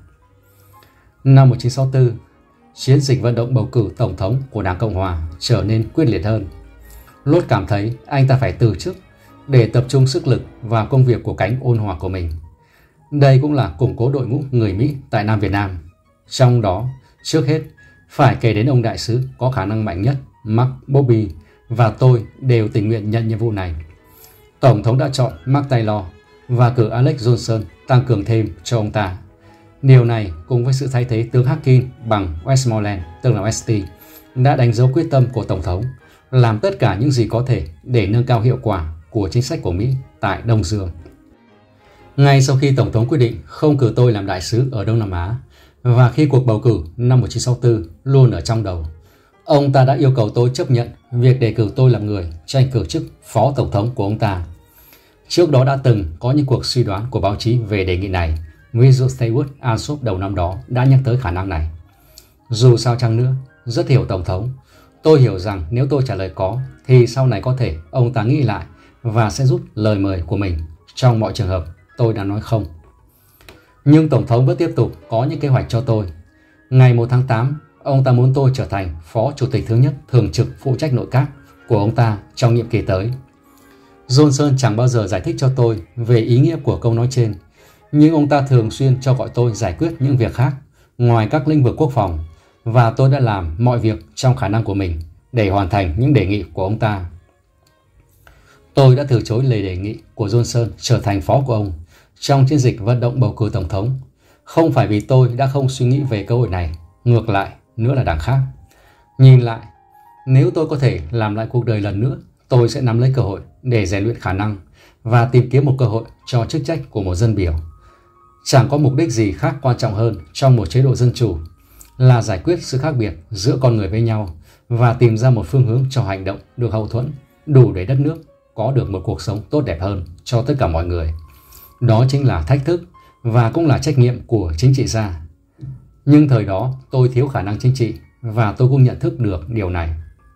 Speaker 1: Năm 1964, chiến dịch vận động bầu cử tổng thống của Đảng Cộng Hòa trở nên quyết liệt hơn. Lốt cảm thấy anh ta phải từ chức để tập trung sức lực vào công việc của cánh ôn hòa của mình. Đây cũng là củng cố đội ngũ người Mỹ tại Nam Việt Nam. Trong đó, trước hết, phải kể đến ông đại sứ có khả năng mạnh nhất, Mark Bobby, và tôi đều tình nguyện nhận nhiệm vụ này. Tổng thống đã chọn Mark Taylor và cử Alex Johnson tăng cường thêm cho ông ta. Điều này cùng với sự thay thế tướng Harkin bằng Westmoreland, tức là Westy, đã đánh dấu quyết tâm của Tổng thống làm tất cả những gì có thể để nâng cao hiệu quả của chính sách của Mỹ tại Đông Dương. Ngay sau khi Tổng thống quyết định không cử tôi làm đại sứ ở Đông Nam Á, và khi cuộc bầu cử năm 1964 luôn ở trong đầu, ông ta đã yêu cầu tôi chấp nhận việc đề cử tôi làm người tranh cử chức phó tổng thống của ông ta. Trước đó đã từng có những cuộc suy đoán của báo chí về đề nghị này. Ví dụ Stewart Alsop đầu năm đó đã nhắc tới khả năng này. Dù sao chăng nữa, rất hiểu Tổng thống. Tôi hiểu rằng nếu tôi trả lời có, thì sau này có thể ông ta nghĩ lại và sẽ rút lời mời của mình. Trong mọi trường hợp, tôi đã nói không. Nhưng Tổng thống vẫn tiếp tục có những kế hoạch cho tôi. Ngày 1 tháng 8, ông ta muốn tôi trở thành Phó Chủ tịch thứ nhất thường trực phụ trách nội các của ông ta trong nhiệm kỳ tới. Johnson chẳng bao giờ giải thích cho tôi về ý nghĩa của câu nói trên, nhưng ông ta thường xuyên cho gọi tôi giải quyết những việc khác ngoài các lĩnh vực quốc phòng, và tôi đã làm mọi việc trong khả năng của mình để hoàn thành những đề nghị của ông ta. Tôi đã từ chối lời đề nghị của Johnson trở thành phó của ông trong chiến dịch vận động bầu cử tổng thống, không phải vì tôi đã không suy nghĩ về cơ hội này, ngược lại nữa là đằng khác. Nhìn lại, nếu tôi có thể làm lại cuộc đời lần nữa, tôi sẽ nắm lấy cơ hội để rèn luyện khả năng và tìm kiếm một cơ hội cho chức trách của một dân biểu. Chẳng có mục đích gì khác quan trọng hơn trong một chế độ dân chủ là giải quyết sự khác biệt giữa con người với nhau và tìm ra một phương hướng cho hành động được hậu thuẫn đủ để đất nước có được một cuộc sống tốt đẹp hơn cho tất cả mọi người. Đó chính là thách thức và cũng là trách nhiệm của chính trị gia. Nhưng thời đó tôi thiếu khả năng chính trị và tôi cũng nhận thức được điều này.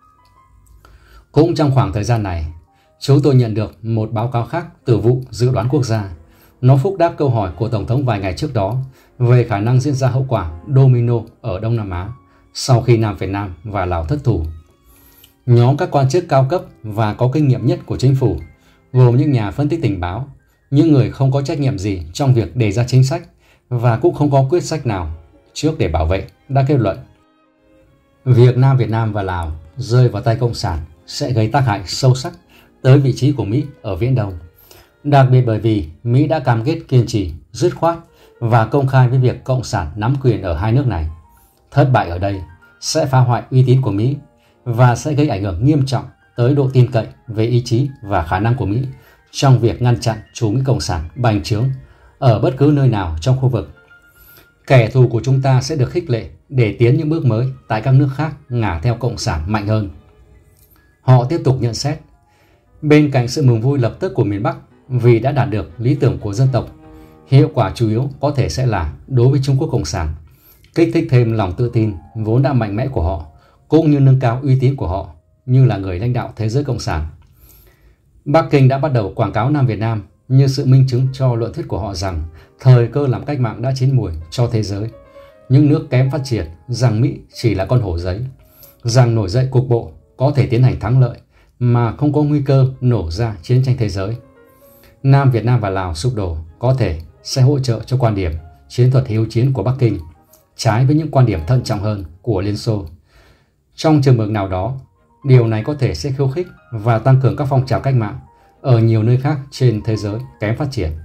Speaker 1: Cũng trong khoảng thời gian này, chúng tôi nhận được một báo cáo khác từ vụ dự đoán quốc gia. Nó phúc đáp câu hỏi của Tổng thống vài ngày trước đó về khả năng diễn ra hậu quả domino ở Đông Nam Á sau khi Nam Việt Nam và Lào thất thủ. Nhóm các quan chức cao cấp và có kinh nghiệm nhất của chính phủ, gồm những nhà phân tích tình báo, những người không có trách nhiệm gì trong việc đề ra chính sách và cũng không có quyết sách nào trước để bảo vệ, đã kết luận việc Nam Việt Nam và Lào rơi vào tay Cộng sản sẽ gây tác hại sâu sắc tới vị trí của Mỹ ở Viễn Đông. Đặc biệt bởi vì Mỹ đã cam kết kiên trì, dứt khoát và công khai với việc Cộng sản nắm quyền ở hai nước này. Thất bại ở đây sẽ phá hoại uy tín của Mỹ và sẽ gây ảnh hưởng nghiêm trọng tới độ tin cậy về ý chí và khả năng của Mỹ trong việc ngăn chặn chủ nghĩa Cộng sản bành trướng ở bất cứ nơi nào trong khu vực. Kẻ thù của chúng ta sẽ được khích lệ để tiến những bước mới tại các nước khác ngả theo Cộng sản mạnh hơn. Họ tiếp tục nhận xét, bên cạnh sự mừng vui lập tức của miền Bắc vì đã đạt được lý tưởng của dân tộc, hiệu quả chủ yếu có thể sẽ là đối với Trung Quốc Cộng sản, kích thích thêm lòng tự tin vốn đã mạnh mẽ của họ, cũng như nâng cao uy tín của họ như là người lãnh đạo thế giới Cộng sản. Bắc Kinh đã bắt đầu quảng cáo Nam Việt Nam như sự minh chứng cho luận thuyết của họ rằng thời cơ làm cách mạng đã chín muồi cho thế giới, những nước kém phát triển rằng Mỹ chỉ là con hổ giấy, rằng nổi dậy cục bộ có thể tiến hành thắng lợi mà không có nguy cơ nổ ra chiến tranh thế giới. Nam Việt Nam và Lào sụp đổ có thể sẽ hỗ trợ cho quan điểm chiến thuật hiếu chiến của Bắc Kinh, trái với những quan điểm thận trọng hơn của Liên Xô. Trong trường hợp nào đó, điều này có thể sẽ khiêu khích và tăng cường các phong trào cách mạng ở nhiều nơi khác trên thế giới kém phát triển.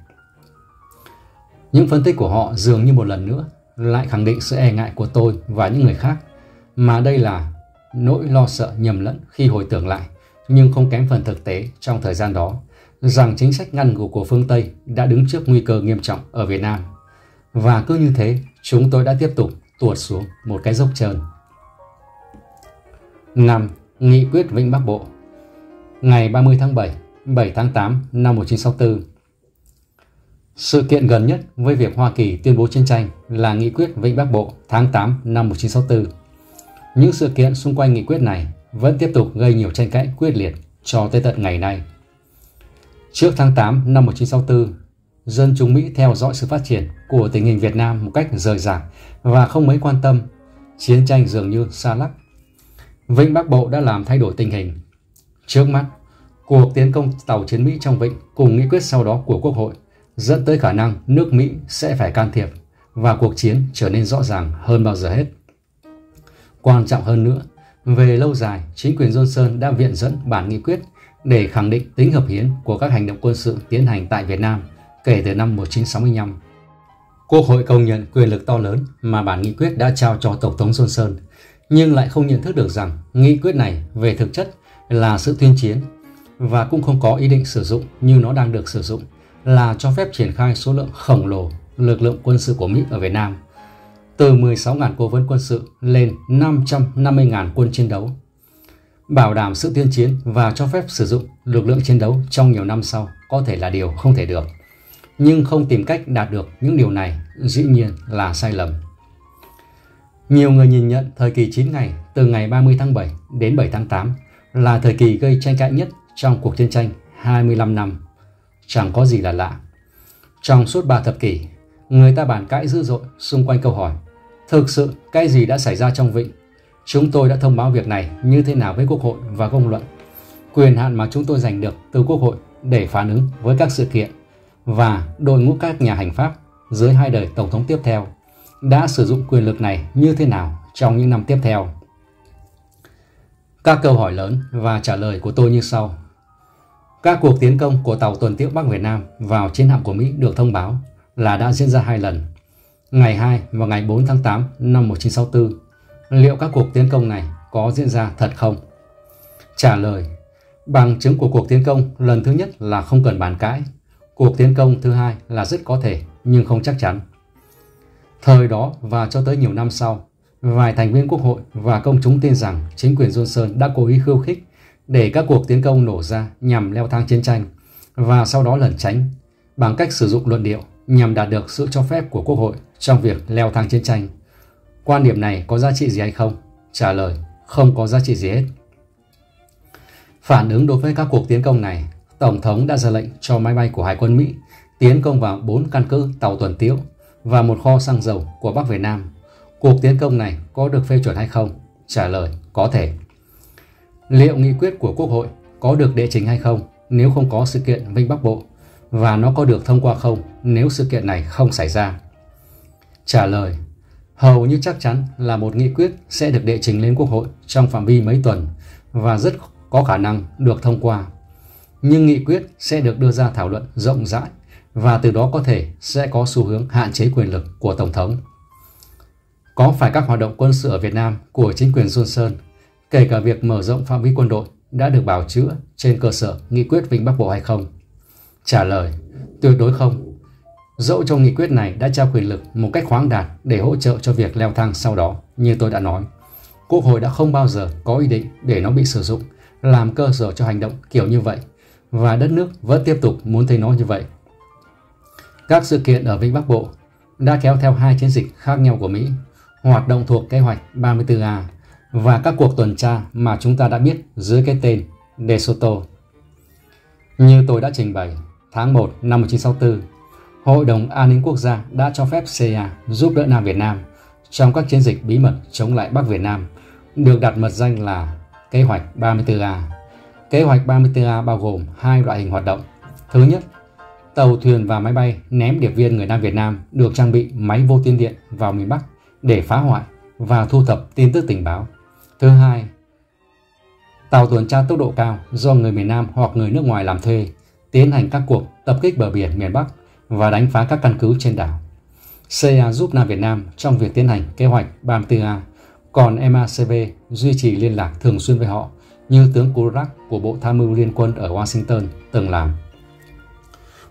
Speaker 1: Những phân tích của họ dường như một lần nữa lại khẳng định sự e ngại của tôi và những người khác, mà đây là nỗi lo sợ nhầm lẫn khi hồi tưởng lại, nhưng không kém phần thực tế trong thời gian đó, rằng chính sách ngăn ngục của phương Tây đã đứng trước nguy cơ nghiêm trọng ở Việt Nam. Và cứ như thế, chúng tôi đã tiếp tục tuột xuống một cái dốc trơn. 5. Nghị quyết Vịnh Bắc Bộ. Ngày 30 tháng 7, 7 tháng 8 năm 1964. Sự kiện gần nhất với việc Hoa Kỳ tuyên bố chiến tranh là Nghị quyết Vịnh Bắc Bộ tháng 8 năm 1964. Những sự kiện xung quanh nghị quyết này vẫn tiếp tục gây nhiều tranh cãi quyết liệt cho tới tận ngày nay. Trước tháng 8 năm 1964, dân chúng Mỹ theo dõi sự phát triển của tình hình Việt Nam một cách rời rạc và không mấy quan tâm. Chiến tranh dường như xa lắc. Vịnh Bắc Bộ đã làm thay đổi tình hình. Trước mắt, cuộc tiến công tàu chiến Mỹ trong vịnh cùng nghị quyết sau đó của Quốc hội dẫn tới khả năng nước Mỹ sẽ phải can thiệp và cuộc chiến trở nên rõ ràng hơn bao giờ hết. Quan trọng hơn nữa, về lâu dài, chính quyền Johnson đã viện dẫn bản nghị quyết để khẳng định tính hợp hiến của các hành động quân sự tiến hành tại Việt Nam kể từ năm 1965. Quốc hội công nhận quyền lực to lớn mà bản nghị quyết đã trao cho Tổng thống Johnson, nhưng lại không nhận thức được rằng nghị quyết này về thực chất là sự tuyên chiến và cũng không có ý định sử dụng như nó đang được sử dụng, là cho phép triển khai số lượng khổng lồ lực lượng quân sự của Mỹ ở Việt Nam, từ 16.000 cố vấn quân sự lên 550.000 quân chiến đấu, bảo đảm sự tuyên chiến và cho phép sử dụng lực lượng chiến đấu trong nhiều năm sau có thể là điều không thể được. Nhưng không tìm cách đạt được những điều này dĩ nhiên là sai lầm. Nhiều người nhìn nhận thời kỳ 9 ngày từ ngày 30 tháng 7 đến 7 tháng 8 là thời kỳ gây tranh cãi nhất trong cuộc chiến tranh 25 năm. Chẳng có gì là lạ. Trong suốt 3 thập kỷ, người ta bàn cãi dữ dội xung quanh câu hỏi: thực sự cái gì đã xảy ra trong vịnh? Chúng tôi đã thông báo việc này như thế nào với Quốc hội và công luận? Quyền hạn mà chúng tôi giành được từ Quốc hội để phản ứng với các sự kiện và đội ngũ các nhà hành pháp dưới 2 đời Tổng thống tiếp theo đã sử dụng quyền lực này như thế nào trong những năm tiếp theo? Các câu hỏi lớn và trả lời của tôi như sau. Các cuộc tiến công của tàu tuần tiễu Bắc Việt Nam vào chiến hạm của Mỹ được thông báo là đã diễn ra 2 lần, ngày 2 và ngày 4 tháng 8 năm 1964. Liệu các cuộc tiến công này có diễn ra thật không? Trả lời: bằng chứng của cuộc tiến công lần thứ nhất là không cần bàn cãi. Cuộc tiến công thứ hai là rất có thể nhưng không chắc chắn. Thời đó và cho tới nhiều năm sau, vài thành viên Quốc hội và công chúng tin rằng chính quyền Johnson đã cố ý khiêu khích để các cuộc tiến công nổ ra nhằm leo thang chiến tranh và sau đó lẩn tránh bằng cách sử dụng luận điệu nhằm đạt được sự cho phép của Quốc hội trong việc leo thang chiến tranh. Quan điểm này có giá trị gì hay không? Trả lời: không có giá trị gì hết. Phản ứng đối với các cuộc tiến công này, Tổng thống đã ra lệnh cho máy bay của Hải quân Mỹ tiến công vào 4 căn cứ tàu tuần tiễu và một kho xăng dầu của Bắc Việt Nam. Cuộc tiến công này có được phê chuẩn hay không? Trả lời: có thể. Liệu nghị quyết của Quốc hội có được đệ trình hay không nếu không có sự kiện Vịnh Bắc Bộ, và nó có được thông qua không nếu sự kiện này không xảy ra? Trả lời: hầu như chắc chắn là một nghị quyết sẽ được đệ trình lên Quốc hội trong phạm vi mấy tuần và rất có khả năng được thông qua. Nhưng nghị quyết sẽ được đưa ra thảo luận rộng rãi và từ đó có thể sẽ có xu hướng hạn chế quyền lực của Tổng thống. Có phải các hoạt động quân sự ở Việt Nam của chính quyền Johnson, kể cả việc mở rộng phạm vi quân đội, đã được bào chữa trên cơ sở nghị quyết Vịnh Bắc Bộ hay không? Trả lời: tuyệt đối không. Dẫu trong nghị quyết này đã trao quyền lực một cách khoáng đạt để hỗ trợ cho việc leo thang sau đó, như tôi đã nói, Quốc hội đã không bao giờ có ý định để nó bị sử dụng làm cơ sở cho hành động kiểu như vậy, và đất nước vẫn tiếp tục muốn thấy nó như vậy. Các sự kiện ở Vịnh Bắc Bộ đã kéo theo 2 chiến dịch khác nhau của Mỹ, hoạt động thuộc kế hoạch 34A và các cuộc tuần tra mà chúng ta đã biết dưới cái tên DeSoto. Như tôi đã trình bày, tháng 1 năm 1964, Hội đồng An ninh Quốc gia đã cho phép CIA giúp đỡ Nam Việt Nam trong các chiến dịch bí mật chống lại Bắc Việt Nam, được đặt mật danh là kế hoạch 34A. Kế hoạch 34A bao gồm 2 loại hình hoạt động. Thứ nhất, tàu thuyền và máy bay ném điệp viên người Nam Việt Nam được trang bị máy vô tuyến điện vào miền Bắc để phá hoại và thu thập tin tức tình báo. Thứ hai, tàu tuần tra tốc độ cao do người miền Nam hoặc người nước ngoài làm thuê tiến hành các cuộc tập kích bờ biển miền Bắc và đánh phá các căn cứ trên đảo. CIA giúp Nam Việt Nam trong việc tiến hành kế hoạch 34A, còn MACV duy trì liên lạc thường xuyên với họ như tướng Kurak của Bộ Tham mưu Liên quân ở Washington từng làm.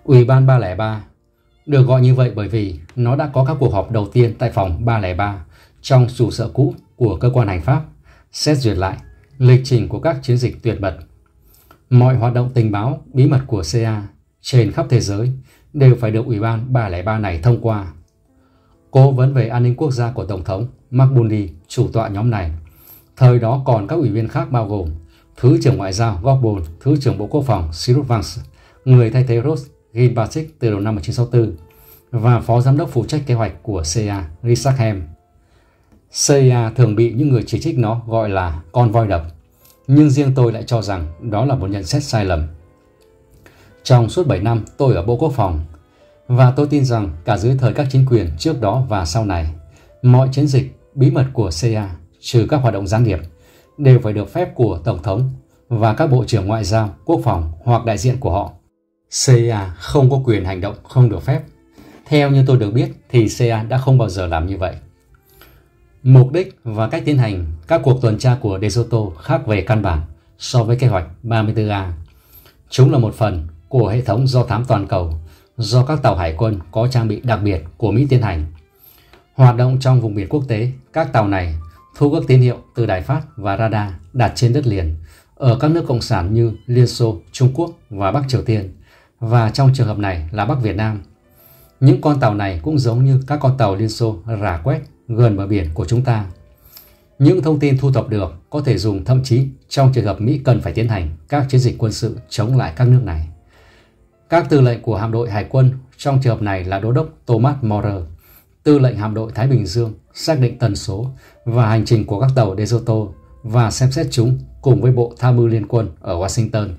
Speaker 1: Ủy ban 303 được gọi như vậy bởi vì nó đã có các cuộc họp đầu tiên tại phòng 303 trong trụ sở cũ của cơ quan hành pháp, xét duyệt lại lịch trình của các chiến dịch tuyệt mật. Mọi hoạt động tình báo bí mật của CIA trên khắp thế giới đều phải được Ủy ban 303 này thông qua. Cố vấn về an ninh quốc gia của Tổng thống Mark Bundy chủ tọa nhóm này. Thời đó còn các ủy viên khác bao gồm Thứ trưởng Ngoại giao Gorbel, Thứ trưởng Bộ Quốc phòng Cyrus Vance, người thay thế Ross Gilpatrick từ đầu năm 1964, và Phó Giám đốc phụ trách kế hoạch của CIA Richard Helm. CIA thường bị những người chỉ trích nó gọi là con voi đập, nhưng riêng tôi lại cho rằng đó là một nhận xét sai lầm. Trong suốt 7 năm tôi ở Bộ Quốc phòng, và tôi tin rằng cả dưới thời các chính quyền trước đó và sau này, mọi chiến dịch bí mật của CIA, trừ các hoạt động gián điệp, đều phải được phép của Tổng thống và các Bộ trưởng Ngoại giao, Quốc phòng hoặc đại diện của họ. CIA không có quyền hành động không được phép. Theo như tôi được biết thì CIA đã không bao giờ làm như vậy. Mục đích và cách tiến hành các cuộc tuần tra của De Soto khác về căn bản so với kế hoạch 34A. Chúng là một phần của hệ thống do thám toàn cầu do các tàu hải quân có trang bị đặc biệt của Mỹ tiến hành. Hoạt động trong vùng biển quốc tế, các tàu này thu các tín hiệu từ đài phát và radar đặt trên đất liền ở các nước cộng sản như Liên Xô, Trung Quốc và Bắc Triều Tiên, và trong trường hợp này là Bắc Việt Nam. Những con tàu này cũng giống như các con tàu Liên Xô rà quét gần bờ biển của chúng ta. Những thông tin thu thập được có thể dùng thậm chí trong trường hợp Mỹ cần phải tiến hành các chiến dịch quân sự chống lại các nước này. Các tư lệnh của hạm đội hải quân trong trường hợp này là Đô đốc Thomas Moore, tư lệnh hạm đội Thái Bình Dương xác định tần số và hành trình của các tàu De Soto và xem xét chúng cùng với Bộ Tham mưu Liên quân ở Washington.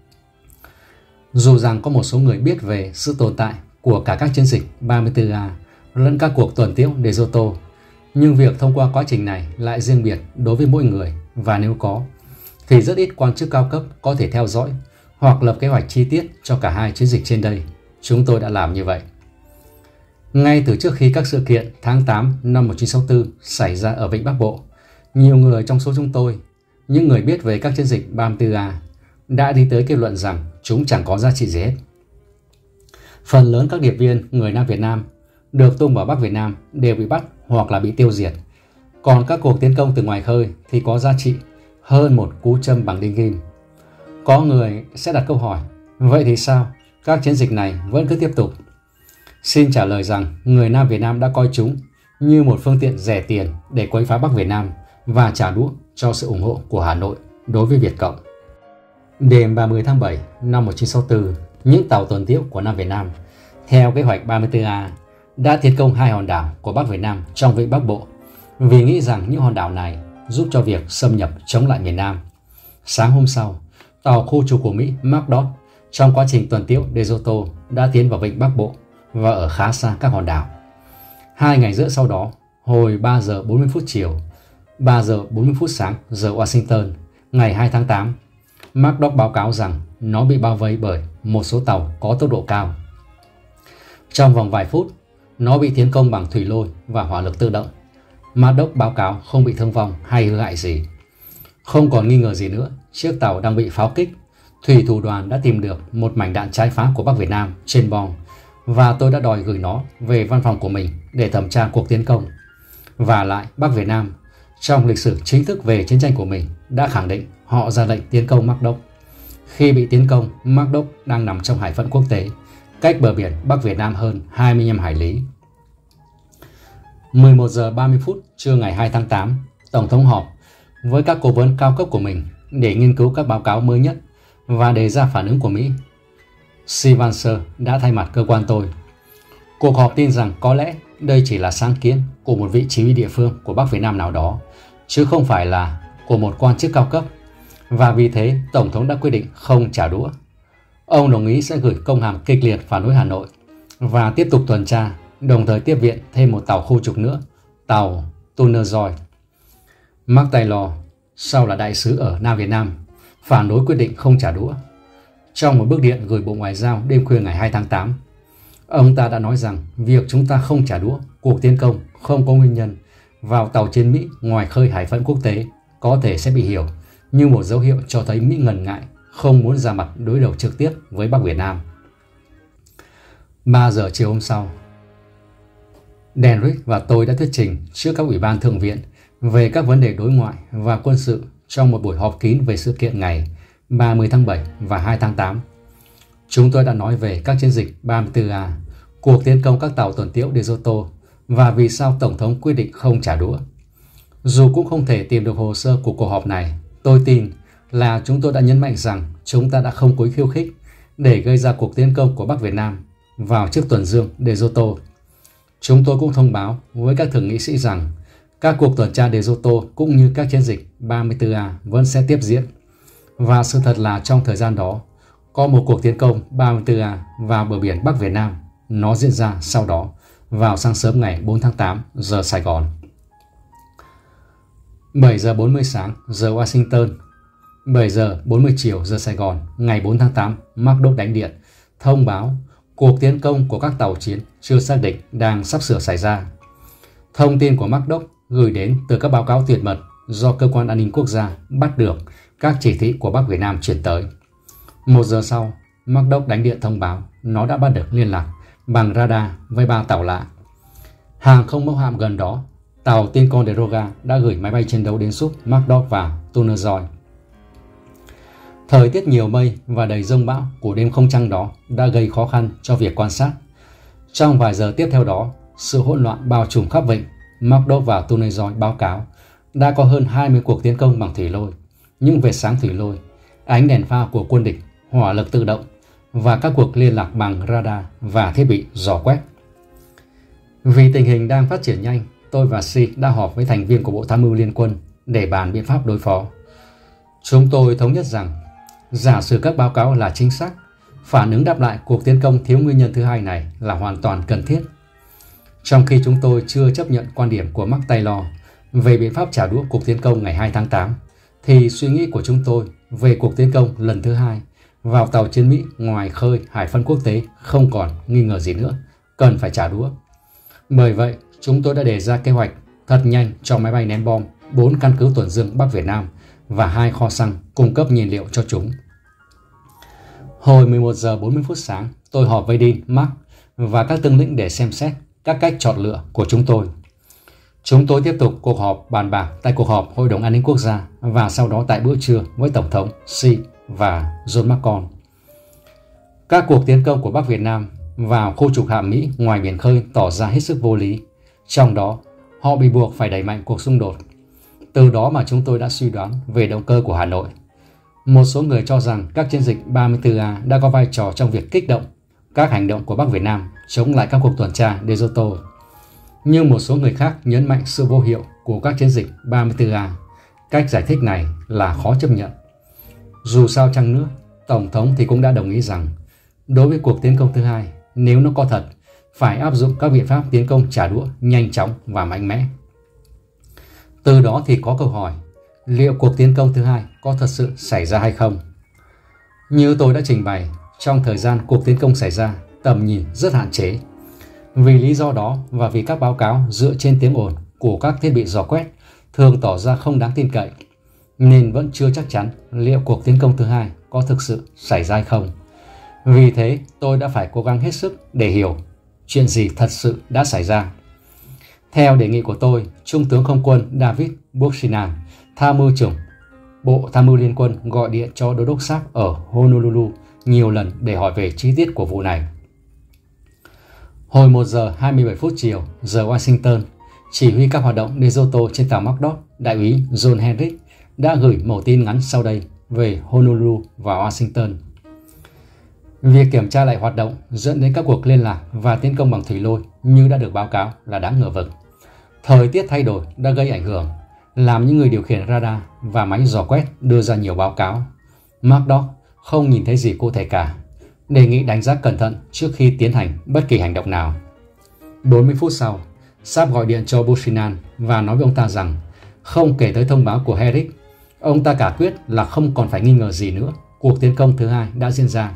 Speaker 1: Dù rằng có một số người biết về sự tồn tại của cả các chiến dịch 34A lẫn các cuộc tuần tiễu De Soto, nhưng việc thông qua quá trình này lại riêng biệt đối với mỗi người, và nếu có thì rất ít quan chức cao cấp có thể theo dõi hoặc lập kế hoạch chi tiết cho cả hai chiến dịch trên đây. Chúng tôi đã làm như vậy. Ngay từ trước khi các sự kiện tháng 8 năm 1964 xảy ra ở Vịnh Bắc Bộ, nhiều người trong số chúng tôi, những người biết về các chiến dịch 34A, đã đi tới kết luận rằng chúng chẳng có giá trị gì hết. Phần lớn các điệp viên người Nam Việt Nam được tung vào Bắc Việt Nam đều bị bắt hoặc là bị tiêu diệt. Còn các cuộc tiến công từ ngoài khơi thì có giá trị hơn một cú châm bằng đinh ghim. Có người sẽ đặt câu hỏi, vậy thì sao các chiến dịch này vẫn cứ tiếp tục? Xin trả lời rằng người Nam Việt Nam đã coi chúng như một phương tiện rẻ tiền để quấy phá Bắc Việt Nam và trả đũa cho sự ủng hộ của Hà Nội đối với Việt Cộng. Đêm 30 tháng 7 năm 1964, những tàu tuần tiễu của Nam Việt Nam theo kế hoạch 34A đã tiến công hai hòn đảo của Bắc Việt Nam trong Vịnh Bắc Bộ vì nghĩ rằng những hòn đảo này giúp cho việc xâm nhập chống lại miền Nam. Sáng hôm sau, tàu khu trục của Mỹ MacDougall trong quá trình tuần tiễu De Soto đã tiến vào Vịnh Bắc Bộ và ở khá xa các hòn đảo. 2 ngày rưỡi sau đó, hồi 3 giờ 40 phút chiều, 3 giờ 40 phút sáng giờ Washington, ngày 2 tháng 8, MacDougall báo cáo rằng nó bị bao vây bởi một số tàu có tốc độ cao. Trong vòng vài phút, nó bị tiến công bằng thủy lôi và hỏa lực tự động. MacDougall báo cáo không bị thương vong hay hư hại gì. Không còn nghi ngờ gì nữa, chiếc tàu đang bị pháo kích. Thủy thủ đoàn đã tìm được một mảnh đạn trái phá của Bắc Việt Nam trên bong, và tôi đã đòi gửi nó về văn phòng của mình để thẩm tra cuộc tiến công. Và lại, Bắc Việt Nam trong lịch sử chính thức về chiến tranh của mình đã khẳng định họ ra lệnh tiến công MacDougall. Khi bị tiến công, MacDougall đang nằm trong hải phận quốc tế, cách bờ biển Bắc Việt Nam hơn 25 hải lý. 11 giờ 30 phút trưa ngày 2 tháng 8, Tổng thống họp với các cố vấn cao cấp của mình để nghiên cứu các báo cáo mới nhất và đề ra phản ứng của Mỹ. Sylvancer đã thay mặt cơ quan tôi. Cuộc họp tin rằng có lẽ đây chỉ là sáng kiến của một vị chỉ huy địa phương của Bắc Việt Nam nào đó, chứ không phải là của một quan chức cao cấp, và vì thế Tổng thống đã quyết định không trả đũa. Ông đồng ý sẽ gửi công hàm kịch liệt phản đối Hà Nội và tiếp tục tuần tra, đồng thời tiếp viện thêm một tàu khu trục nữa, tàu Tuner Joy. Mark Taylor, sau là đại sứ ở Nam Việt Nam, phản đối quyết định không trả đũa. Trong một bức điện gửi Bộ Ngoại giao đêm khuya ngày 2 tháng 8, ông ta đã nói rằng việc chúng ta không trả đũa cuộc tiến công không có nguyên nhân vào tàu chiến Mỹ ngoài khơi hải phận quốc tế có thể sẽ bị hiểu như một dấu hiệu cho thấy Mỹ ngần ngại, không muốn ra mặt đối đầu trực tiếp với Bắc Việt Nam. 3 giờ chiều hôm sau, Denrick và tôi đã thuyết trình trước các ủy ban thượng viện về các vấn đề đối ngoại và quân sự trong một buổi họp kín về sự kiện ngày 30 tháng 7 và 2 tháng 8. Chúng tôi đã nói về các chiến dịch 34A, cuộc tiến công các tàu tuần tiễu DeSoto và vì sao Tổng thống quyết định không trả đũa. Dù cũng không thể tìm được hồ sơ của cuộc họp này, tôi tin là chúng tôi đã nhấn mạnh rằng chúng ta đã không cố ý khiêu khích để gây ra cuộc tiến công của Bắc Việt Nam vào chiếc tuần dương DeSoto. Chúng tôi cũng thông báo với các thượng nghị sĩ rằng các cuộc tuần tra DeSoto cũng như các chiến dịch 34A vẫn sẽ tiếp diễn. Và sự thật là trong thời gian đó, có một cuộc tiến công 34A vào bờ biển Bắc Việt Nam. Nó diễn ra sau đó vào sáng sớm ngày 4 tháng 8 giờ Sài Gòn. 7 giờ 40 sáng giờ Washington, 7 giờ 40 chiều giờ Sài Gòn ngày 4 tháng 8, McDock đánh điện thông báo cuộc tiến công của các tàu chiến chưa xác định đang sắp sửa xảy ra. Thông tin của McDock gửi đến từ các báo cáo tuyệt mật do Cơ quan An ninh Quốc gia bắt được các chỉ thị của Bắc Việt Nam chuyển tới. 1 giờ sau, McDock đánh điện thông báo nó đã bắt được liên lạc bằng radar với 3 tàu lạ. Hàng không mẫu hạm gần đó, tàu Ticonderoga đã gửi máy bay chiến đấu đến giúp McDock và Tunerjoy. Thời tiết nhiều mây và đầy giông bão của đêm không trăng đó đã gây khó khăn cho việc quan sát. Trong vài giờ tiếp theo đó, sự hỗn loạn bao trùm khắp vịnh. McDock và Tunerjoy báo cáo đã có hơn 20 cuộc tiến công bằng thủy lôi, những vệt sáng thủy lôi, ánh đèn pha của quân địch, hỏa lực tự động và các cuộc liên lạc bằng radar và thiết bị dò quét. Vì tình hình đang phát triển nhanh, tôi và Si đã họp với thành viên của Bộ Tham mưu Liên quân để bàn biện pháp đối phó. Chúng tôi thống nhất rằng giả sử các báo cáo là chính xác, phản ứng đáp lại cuộc tiến công thiếu nguyên nhân thứ hai này là hoàn toàn cần thiết. Trong khi chúng tôi chưa chấp nhận quan điểm của Mark Taylor về biện pháp trả đũa cuộc tiến công ngày 2 tháng 8, thì suy nghĩ của chúng tôi về cuộc tiến công lần thứ hai vào tàu chiến Mỹ ngoài khơi hải phận quốc tế không còn nghi ngờ gì nữa, cần phải trả đũa. Bởi vậy, chúng tôi đã đề ra kế hoạch thật nhanh cho máy bay ném bom 4 căn cứ tuần dương Bắc Việt Nam và 2 kho xăng cung cấp nhiên liệu cho chúng. Hồi 11 giờ 40 phút sáng, tôi họp với Dean, Mark và các tướng lĩnh để xem xét các cách chọn lựa của chúng tôi. Chúng tôi tiếp tục cuộc họp bàn bạc tại cuộc họp Hội đồng An ninh Quốc gia và sau đó tại bữa trưa với Tổng thống Xi và John McCain. Các cuộc tiến công của Bắc Việt Nam vào khu trục hạm Mỹ ngoài biển khơi tỏ ra hết sức vô lý. Trong đó, họ bị buộc phải đẩy mạnh cuộc xung đột. Từ đó mà chúng tôi đã suy đoán về động cơ của Hà Nội. Một số người cho rằng các chiến dịch 34A đã có vai trò trong việc kích động các hành động của Bắc Việt Nam chống lại các cuộc tuần tra DeSoto. Nhưng một số người khác nhấn mạnh sự vô hiệu của các chiến dịch 34A. Cách giải thích này là khó chấp nhận. Dù sao chăng nữa, Tổng thống thì cũng đã đồng ý rằng đối với cuộc tiến công thứ hai, nếu nó có thật, phải áp dụng các biện pháp tiến công trả đũa nhanh chóng và mạnh mẽ. Từ đó thì có câu hỏi, liệu cuộc tiến công thứ hai có thật sự xảy ra hay không? Như tôi đã trình bày, trong thời gian cuộc tiến công xảy ra, tầm nhìn rất hạn chế. Vì lý do đó và vì các báo cáo dựa trên tiếng ồn của các thiết bị dò quét thường tỏ ra không đáng tin cậy, nên vẫn chưa chắc chắn liệu cuộc tiến công thứ hai có thực sự xảy ra hay không. Vì thế, tôi đã phải cố gắng hết sức để hiểu chuyện gì thật sự đã xảy ra. Theo đề nghị của tôi, Trung tướng Không quân David Buchanan, tham mưu trưởng Bộ Tham mưu Liên quân gọi điện cho Đô đốc Sharp ở Honolulu nhiều lần để hỏi về chi tiết của vụ này. Hồi 1 giờ 27 phút chiều giờ Washington, chỉ huy các hoạt động DeSoto trên tàu McDock, Đại úy John Henrik đã gửi mẫu tin ngắn sau đây về Honolulu và Washington. Việc kiểm tra lại hoạt động dẫn đến các cuộc liên lạc và tiến công bằng thủy lôi như đã được báo cáo là đáng ngờ vực. Thời tiết thay đổi đã gây ảnh hưởng, làm những người điều khiển radar và máy dò quét đưa ra nhiều báo cáo. McDock không nhìn thấy gì cụ thể cả, đề nghị đánh giá cẩn thận trước khi tiến hành bất kỳ hành động nào. 40 phút sau, Sharp gọi điện cho Buchanan và nói với ông ta rằng không kể tới thông báo của Herrick, ông ta cả quyết là không còn phải nghi ngờ gì nữa, cuộc tiến công thứ hai đã diễn ra.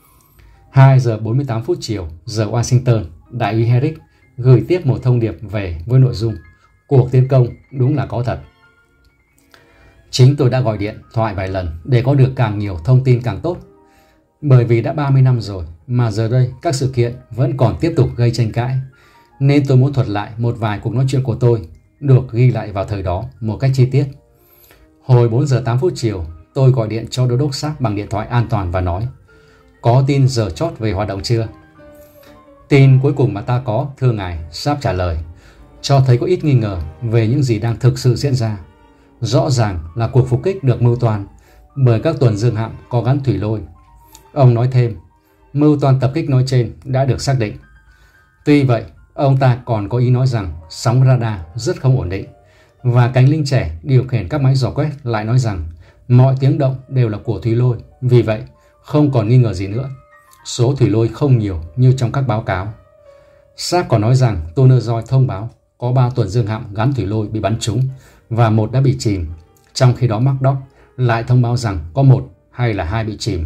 Speaker 1: 2 giờ 48 phút chiều giờ Washington, Đại úy Herrick gửi tiếp một thông điệp về với nội dung cuộc tiến công đúng là có thật. Chính tôi đã gọi điện thoại vài lần để có được càng nhiều thông tin càng tốt. Bởi vì đã 30 năm rồi mà giờ đây các sự kiện vẫn còn tiếp tục gây tranh cãi, nên tôi muốn thuật lại một vài cuộc nói chuyện của tôi được ghi lại vào thời đó một cách chi tiết. Hồi 4 giờ 8 phút chiều, tôi gọi điện cho đô đốc Sharp bằng điện thoại an toàn và nói: "Có tin giờ chót về hoạt động chưa?" "Tin cuối cùng mà ta có, thưa ngài," Sharp trả lời, cho thấy có ít nghi ngờ về những gì đang thực sự diễn ra. Rõ ràng là cuộc phục kích được mưu toan bởi các tuần dương hạm có gắn thủy lôi. Ông nói thêm, mưu toan tập kích nói trên đã được xác định. Tuy vậy, ông ta còn có ý nói rằng sóng radar rất không ổn định, và cánh lính trẻ điều khiển các máy dò quét lại nói rằng mọi tiếng động đều là của thủy lôi, vì vậy không còn nghi ngờ gì nữa. Số thủy lôi không nhiều như trong các báo cáo. Sharp còn nói rằng Turner Joy thông báo có 3 tuần dương hạm gắn thủy lôi bị bắn trúng và 1 đã bị chìm, trong khi đó McDougall lại thông báo rằng có 1 hay là 2 bị chìm.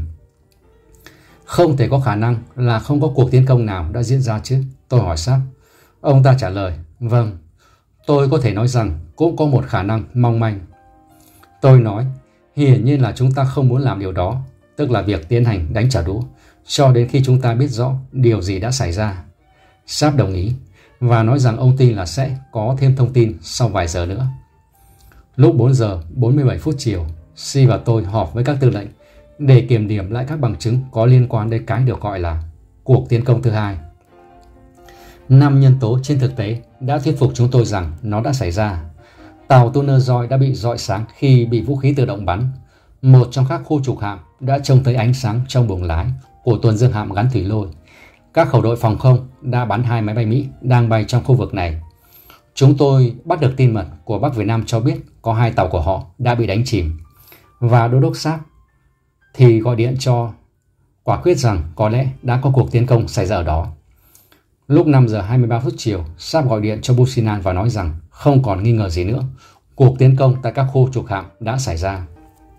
Speaker 1: Không thể có khả năng là không có cuộc tiến công nào đã diễn ra chứ, tôi hỏi Sharp. Ông ta trả lời, vâng, tôi có thể nói rằng cũng có một khả năng mong manh. Tôi nói, hiển nhiên là chúng ta không muốn làm điều đó, tức là việc tiến hành đánh trả đũa, cho đến khi chúng ta biết rõ điều gì đã xảy ra. Sharp đồng ý và nói rằng ông tin là sẽ có thêm thông tin sau vài giờ nữa. Lúc 4 giờ 47 phút chiều, Si và tôi họp với các tư lệnh để kiểm điểm lại các bằng chứng có liên quan đến cái được gọi là cuộc tiến công thứ hai. 5 nhân tố trên thực tế đã thuyết phục chúng tôi rằng nó đã xảy ra. Tàu Turner Joy đã bị rọi sáng khi bị vũ khí tự động bắn. Một trong các khu trục hạm đã trông thấy ánh sáng trong buồng lái của tuần dương hạm gắn thủy lôi. Các khẩu đội phòng không đã bắn 2 máy bay Mỹ đang bay trong khu vực này. Chúng tôi bắt được tin mật của Bắc Việt Nam cho biết có 2 tàu của họ đã bị đánh chìm. Và đô đốc Sharp thì gọi điện cho quả quyết rằng có lẽ đã có cuộc tiến công xảy ra ở đó. Lúc 5 giờ 23 phút chiều, Sharp gọi điện cho Buchanan và nói rằng không còn nghi ngờ gì nữa, cuộc tiến công tại các khu trục hạm đã xảy ra.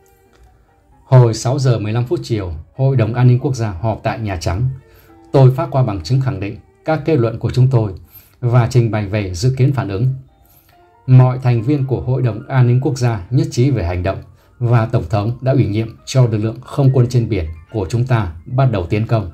Speaker 1: Hồi 6 giờ 15 phút chiều, Hội đồng An ninh Quốc gia họp tại Nhà Trắng. Tôi phát qua bằng chứng khẳng định các kết luận của chúng tôi và trình bày về dự kiến phản ứng. Mọi thành viên của Hội đồng An ninh Quốc gia nhất trí về hành động và Tổng thống đã ủy nhiệm cho lực lượng không quân trên biển của chúng ta bắt đầu tiến công.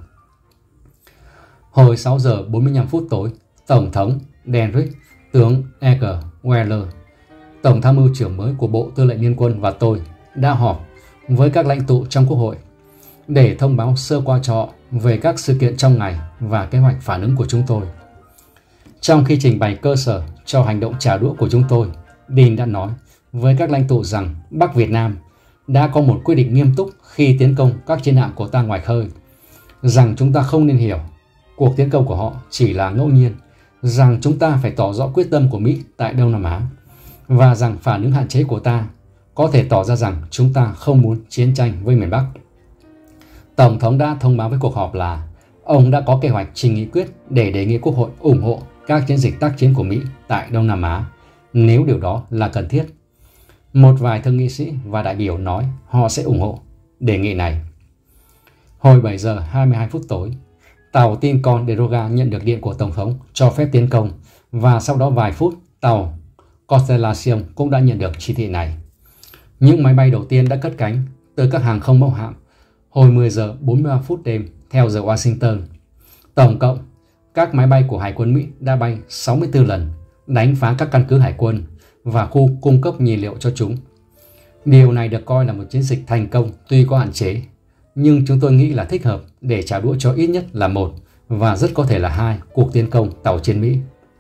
Speaker 1: Hồi 6 giờ 45 phút tối, Tổng thống Denrick, tướng Edgar Weller, Tổng tham mưu trưởng mới của Bộ Tư lệnh Liên quân và tôi đã họp với các lãnh tụ trong Quốc hội để thông báo sơ qua cho họ về các sự kiện trong ngày và kế hoạch phản ứng của chúng tôi. Trong khi trình bày cơ sở cho hành động trả đũa của chúng tôi, Dean đã nói với các lãnh tụ rằng Bắc Việt Nam đã có một quyết định nghiêm túc khi tiến công các chiến hạm của ta ngoài khơi, rằng chúng ta không nên hiểu cuộc tiến công của họ chỉ là ngẫu nhiên, rằng chúng ta phải tỏ rõ quyết tâm của Mỹ tại Đông Nam Á, và rằng phản ứng hạn chế của ta có thể tỏ ra rằng chúng ta không muốn chiến tranh với miền Bắc. Tổng thống đã thông báo với cuộc họp là ông đã có kế hoạch trình nghị quyết để đề nghị Quốc hội ủng hộ các chiến dịch tác chiến của Mỹ tại Đông Nam Á nếu điều đó là cần thiết. Một vài thượng nghị sĩ và đại biểu nói họ sẽ ủng hộ đề nghị này. Hồi 7 giờ 22 phút tối, tàu tin con Deroga nhận được điện của Tổng thống cho phép tiến công, và sau đó vài phút, tàu Constellation cũng đã nhận được chỉ thị này. Những máy bay đầu tiên đã cất cánh từ các hàng không mẫu hạm hồi 10 giờ 43 phút đêm theo giờ Washington. Tổng cộng, các máy bay của Hải quân Mỹ đã bay 64 lần, đánh phá các căn cứ hải quân và khu cung cấp nhiên liệu cho chúng. Điều này được coi là một chiến dịch thành công tuy có hạn chế, nhưng chúng tôi nghĩ là thích hợp để trả đũa cho ít nhất là 1 và rất có thể là 2 cuộc tiến công tàu chiến Mỹ.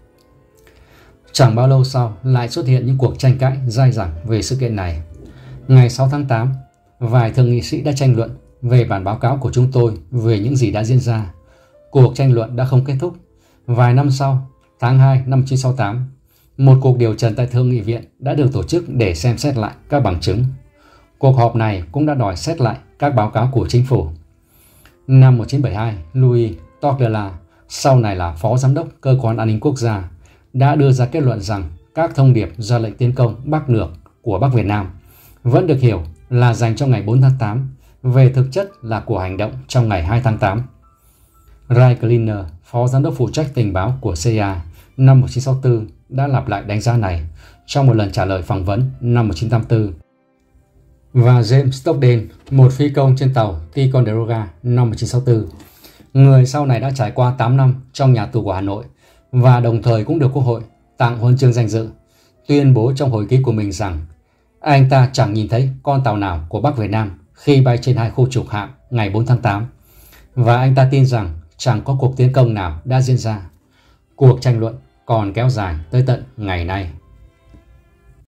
Speaker 1: Chẳng bao lâu sau lại xuất hiện những cuộc tranh cãi dai dẳng về sự kiện này. Ngày 6 tháng 8, vài thượng nghị sĩ đã tranh luận về bản báo cáo của chúng tôi về những gì đã diễn ra. Cuộc tranh luận đã không kết thúc. Vài năm sau, tháng 2 năm 1968, một cuộc điều trần tại Thượng nghị viện đã được tổ chức để xem xét lại các bằng chứng. Cuộc họp này cũng đã đòi xét lại các báo cáo của chính phủ. Năm 1972, Louis Tocqueville, sau này là Phó Giám đốc Cơ quan An ninh Quốc gia, đã đưa ra kết luận rằng các thông điệp ra lệnh tiến công Bắc Lược của Bắc Việt Nam vẫn được hiểu là dành cho ngày 4 tháng 8, về thực chất là của hành động trong ngày 2 tháng 8. Ray Cleaner, Phó Giám đốc phụ trách tình báo của CIA năm 1964, đã lặp lại đánh giá này trong một lần trả lời phỏng vấn năm 1984. và James Stockdale, một phi công trên tàu Ticonderoga năm 1964, người sau này đã trải qua 8 năm trong nhà tù của Hà Nội và đồng thời cũng được Quốc hội tặng huân chương danh dự, tuyên bố trong hồi ký của mình rằng anh ta chẳng nhìn thấy con tàu nào của Bắc Việt Nam khi bay trên hai khu trục hạm ngày 4 tháng 8 và anh ta tin rằng chẳng có cuộc tiến công nào đã diễn ra. Cuộc tranh luận còn kéo dài tới tận ngày nay.